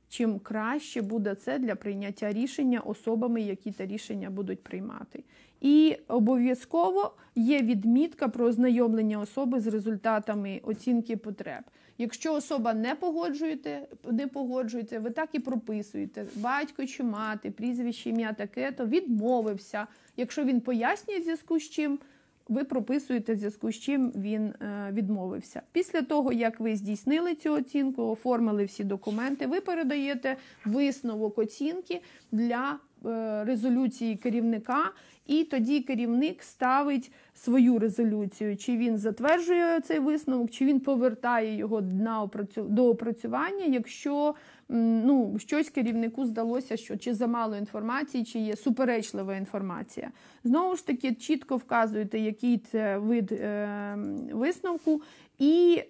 чим краще буде це для прийняття рішення особами, які те рішення будуть приймати. І обов'язково є відмітка про ознайомлення особи з результатами оцінки потреб. Якщо особа не погоджуєте, ви так і прописуєте: батько чи мати, прізвище, ім'я таке-то, відмовився. Якщо він пояснює, в зв'язку з чим, ви прописуєте, в зв'язку з чим він відмовився. Після того, як ви здійснили цю оцінку, оформили всі документи, ви передаєте висновок оцінки для резолюції керівника, і тоді керівник ставить свою резолюцію. Чи він затверджує цей висновок, чи він повертає його до опрацювання, якщо щось керівнику здалося, що чи замало інформації, чи є суперечлива інформація. Знову ж таки, чітко вказуєте, який це вид висновку, і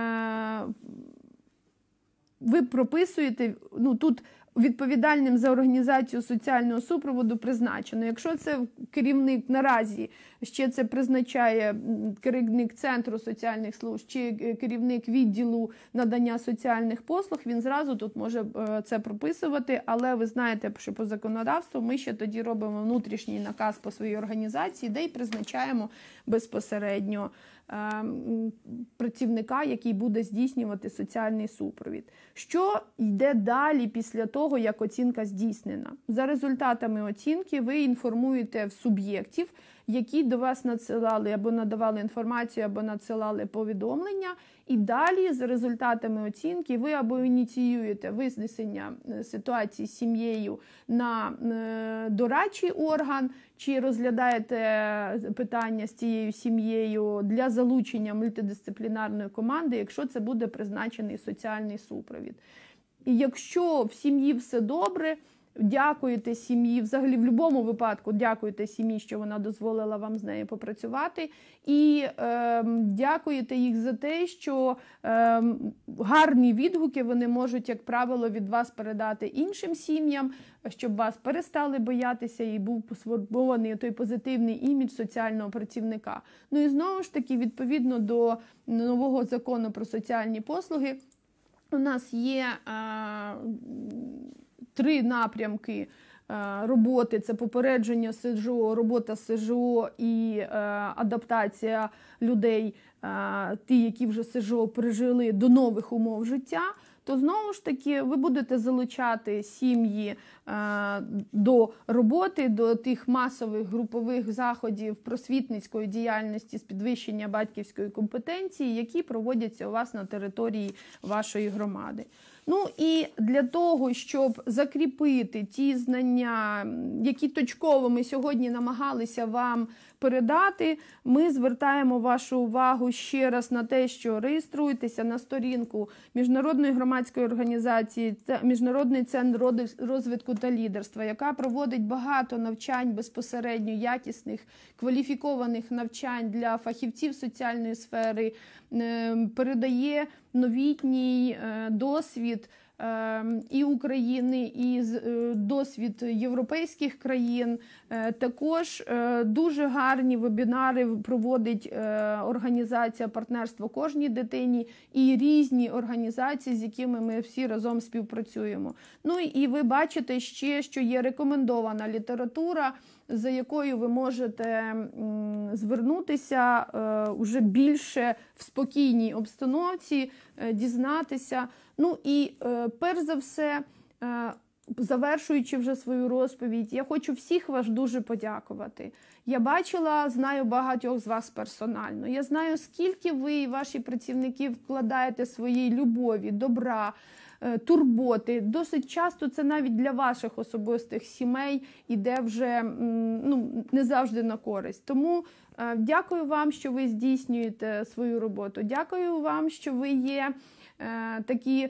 ви прописуєте, тут відповідальним за організацію соціального супроводу призначено. Якщо це керівник наразі, ще це призначає керівник Центру соціальних служб чи керівник відділу надання соціальних послуг, він зразу тут може це прописувати, але ви знаєте, що по законодавству ми ще тоді робимо внутрішній наказ по своїй організації, де й призначаємо безпосередньо працівника, який буде здійснювати соціальний супровід. Що йде далі після того, як оцінка здійснена? За результатами оцінки ви інформуєте суб'єктів, які до вас надсилали або надавали інформацію, або надсилали повідомлення, і далі за результатами оцінки ви або ініціюєте винесення ситуації з сім'єю на дорадчий орган, чи розглядаєте питання з цією сім'єю для залучення мультидисциплінарної команди, якщо це буде призначений соціальний супровід. І якщо в сім'ї все добре, дякуєте сім'ї, взагалі в будь-якому випадку дякуєте сім'ї, що вона дозволила вам з нею попрацювати, і дякуєте їх за те, що гарні відгуки вони можуть, як правило, від вас передати іншим сім'ям, щоб вас перестали боятися і був сформований той позитивний імідж соціального працівника. Ну і знову ж таки, відповідно до нового закону про соціальні послуги, у нас є 3 напрямки роботи. Це попередження СЖО, робота СЖО і адаптація людей, ті, які вже СЖО пережили, до нових умов життя. То знову ж таки ви будете залучати сім'ї до роботи, до тих масових групових заходів просвітницької діяльності з підвищення батьківської компетенції, які проводяться у вас на території вашої громади. Ну і для того, щоб закріпити ті знання, які точково ми сьогодні намагалися вам передати, ми звертаємо вашу увагу ще раз на те, що реєструйтеся на сторінку Міжнародної громадської організації Міжнародний центр розвитку та лідерства, яка проводить багато навчань безпосередньо якісних, кваліфікованих навчань для фахівців соціальної сфери, передає новітній досвід і України, і досвід європейських країн. Також дуже гарні вебінари проводить організація «Партнерство кожній дитині» і різні організації, з якими ми всі разом співпрацюємо. Ну і ви бачите ще, що є рекомендована література, за якою ви можете звернутися вже більше в спокійній обстановці, дізнатися. Ну і перш за все, завершуючи вже свою розповідь, я хочу всіх вас дуже подякувати. Я знаю багатьох з вас персонально. Я знаю, скільки ви і ваші працівники вкладаєте своєї любові, добра, турботи. Досить часто це навіть для ваших особистих сімей іде вже не завжди на користь. Тому дякую вам, що ви здійснюєте свою роботу. Дякую вам, що ви є такі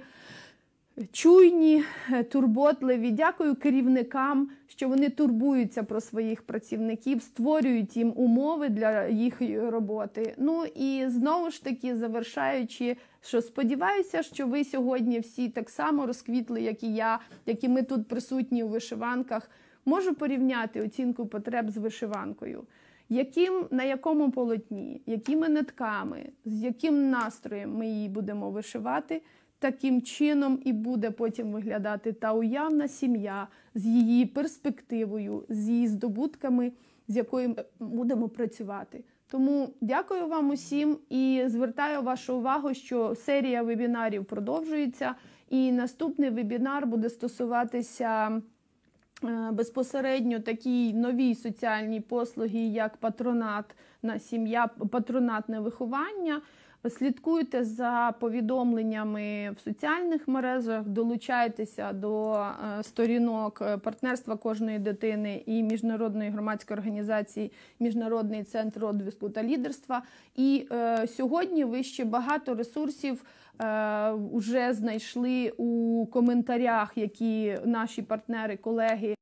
чуйні, турботливі. Дякую керівникам, що вони турбуються про своїх працівників, створюють їм умови для їхньої роботи. Ну і знову ж таки, завершаючи, що сподіваюся, що ви сьогодні всі так само розквітли, як і я, як і ми тут присутні у вишиванках. Можу порівняти оцінку потреб з вишиванкою. На якому полотні, якими нитками, з яким настроєм ми її будемо вишивати, таким чином і буде потім виглядати та уявна сім'я з її перспективою, з її здобутками, з якою ми будемо працювати. Тому дякую вам усім і звертаю вашу увагу, що серія вебінарів продовжується, і наступний вебінар буде стосуватися безпосередньо такій новій соціальній послуги, як патронатна сім'я, патронатне виховання. Слідкуйте за повідомленнями в соціальних мережах, долучайтеся до сторінок партнерства кожної дитини і міжнародної громадської організації Міжнародний центр розвитку та лідерства. І сьогодні ви ще багато ресурсів вже знайшли у коментарях, які наші партнери, колеги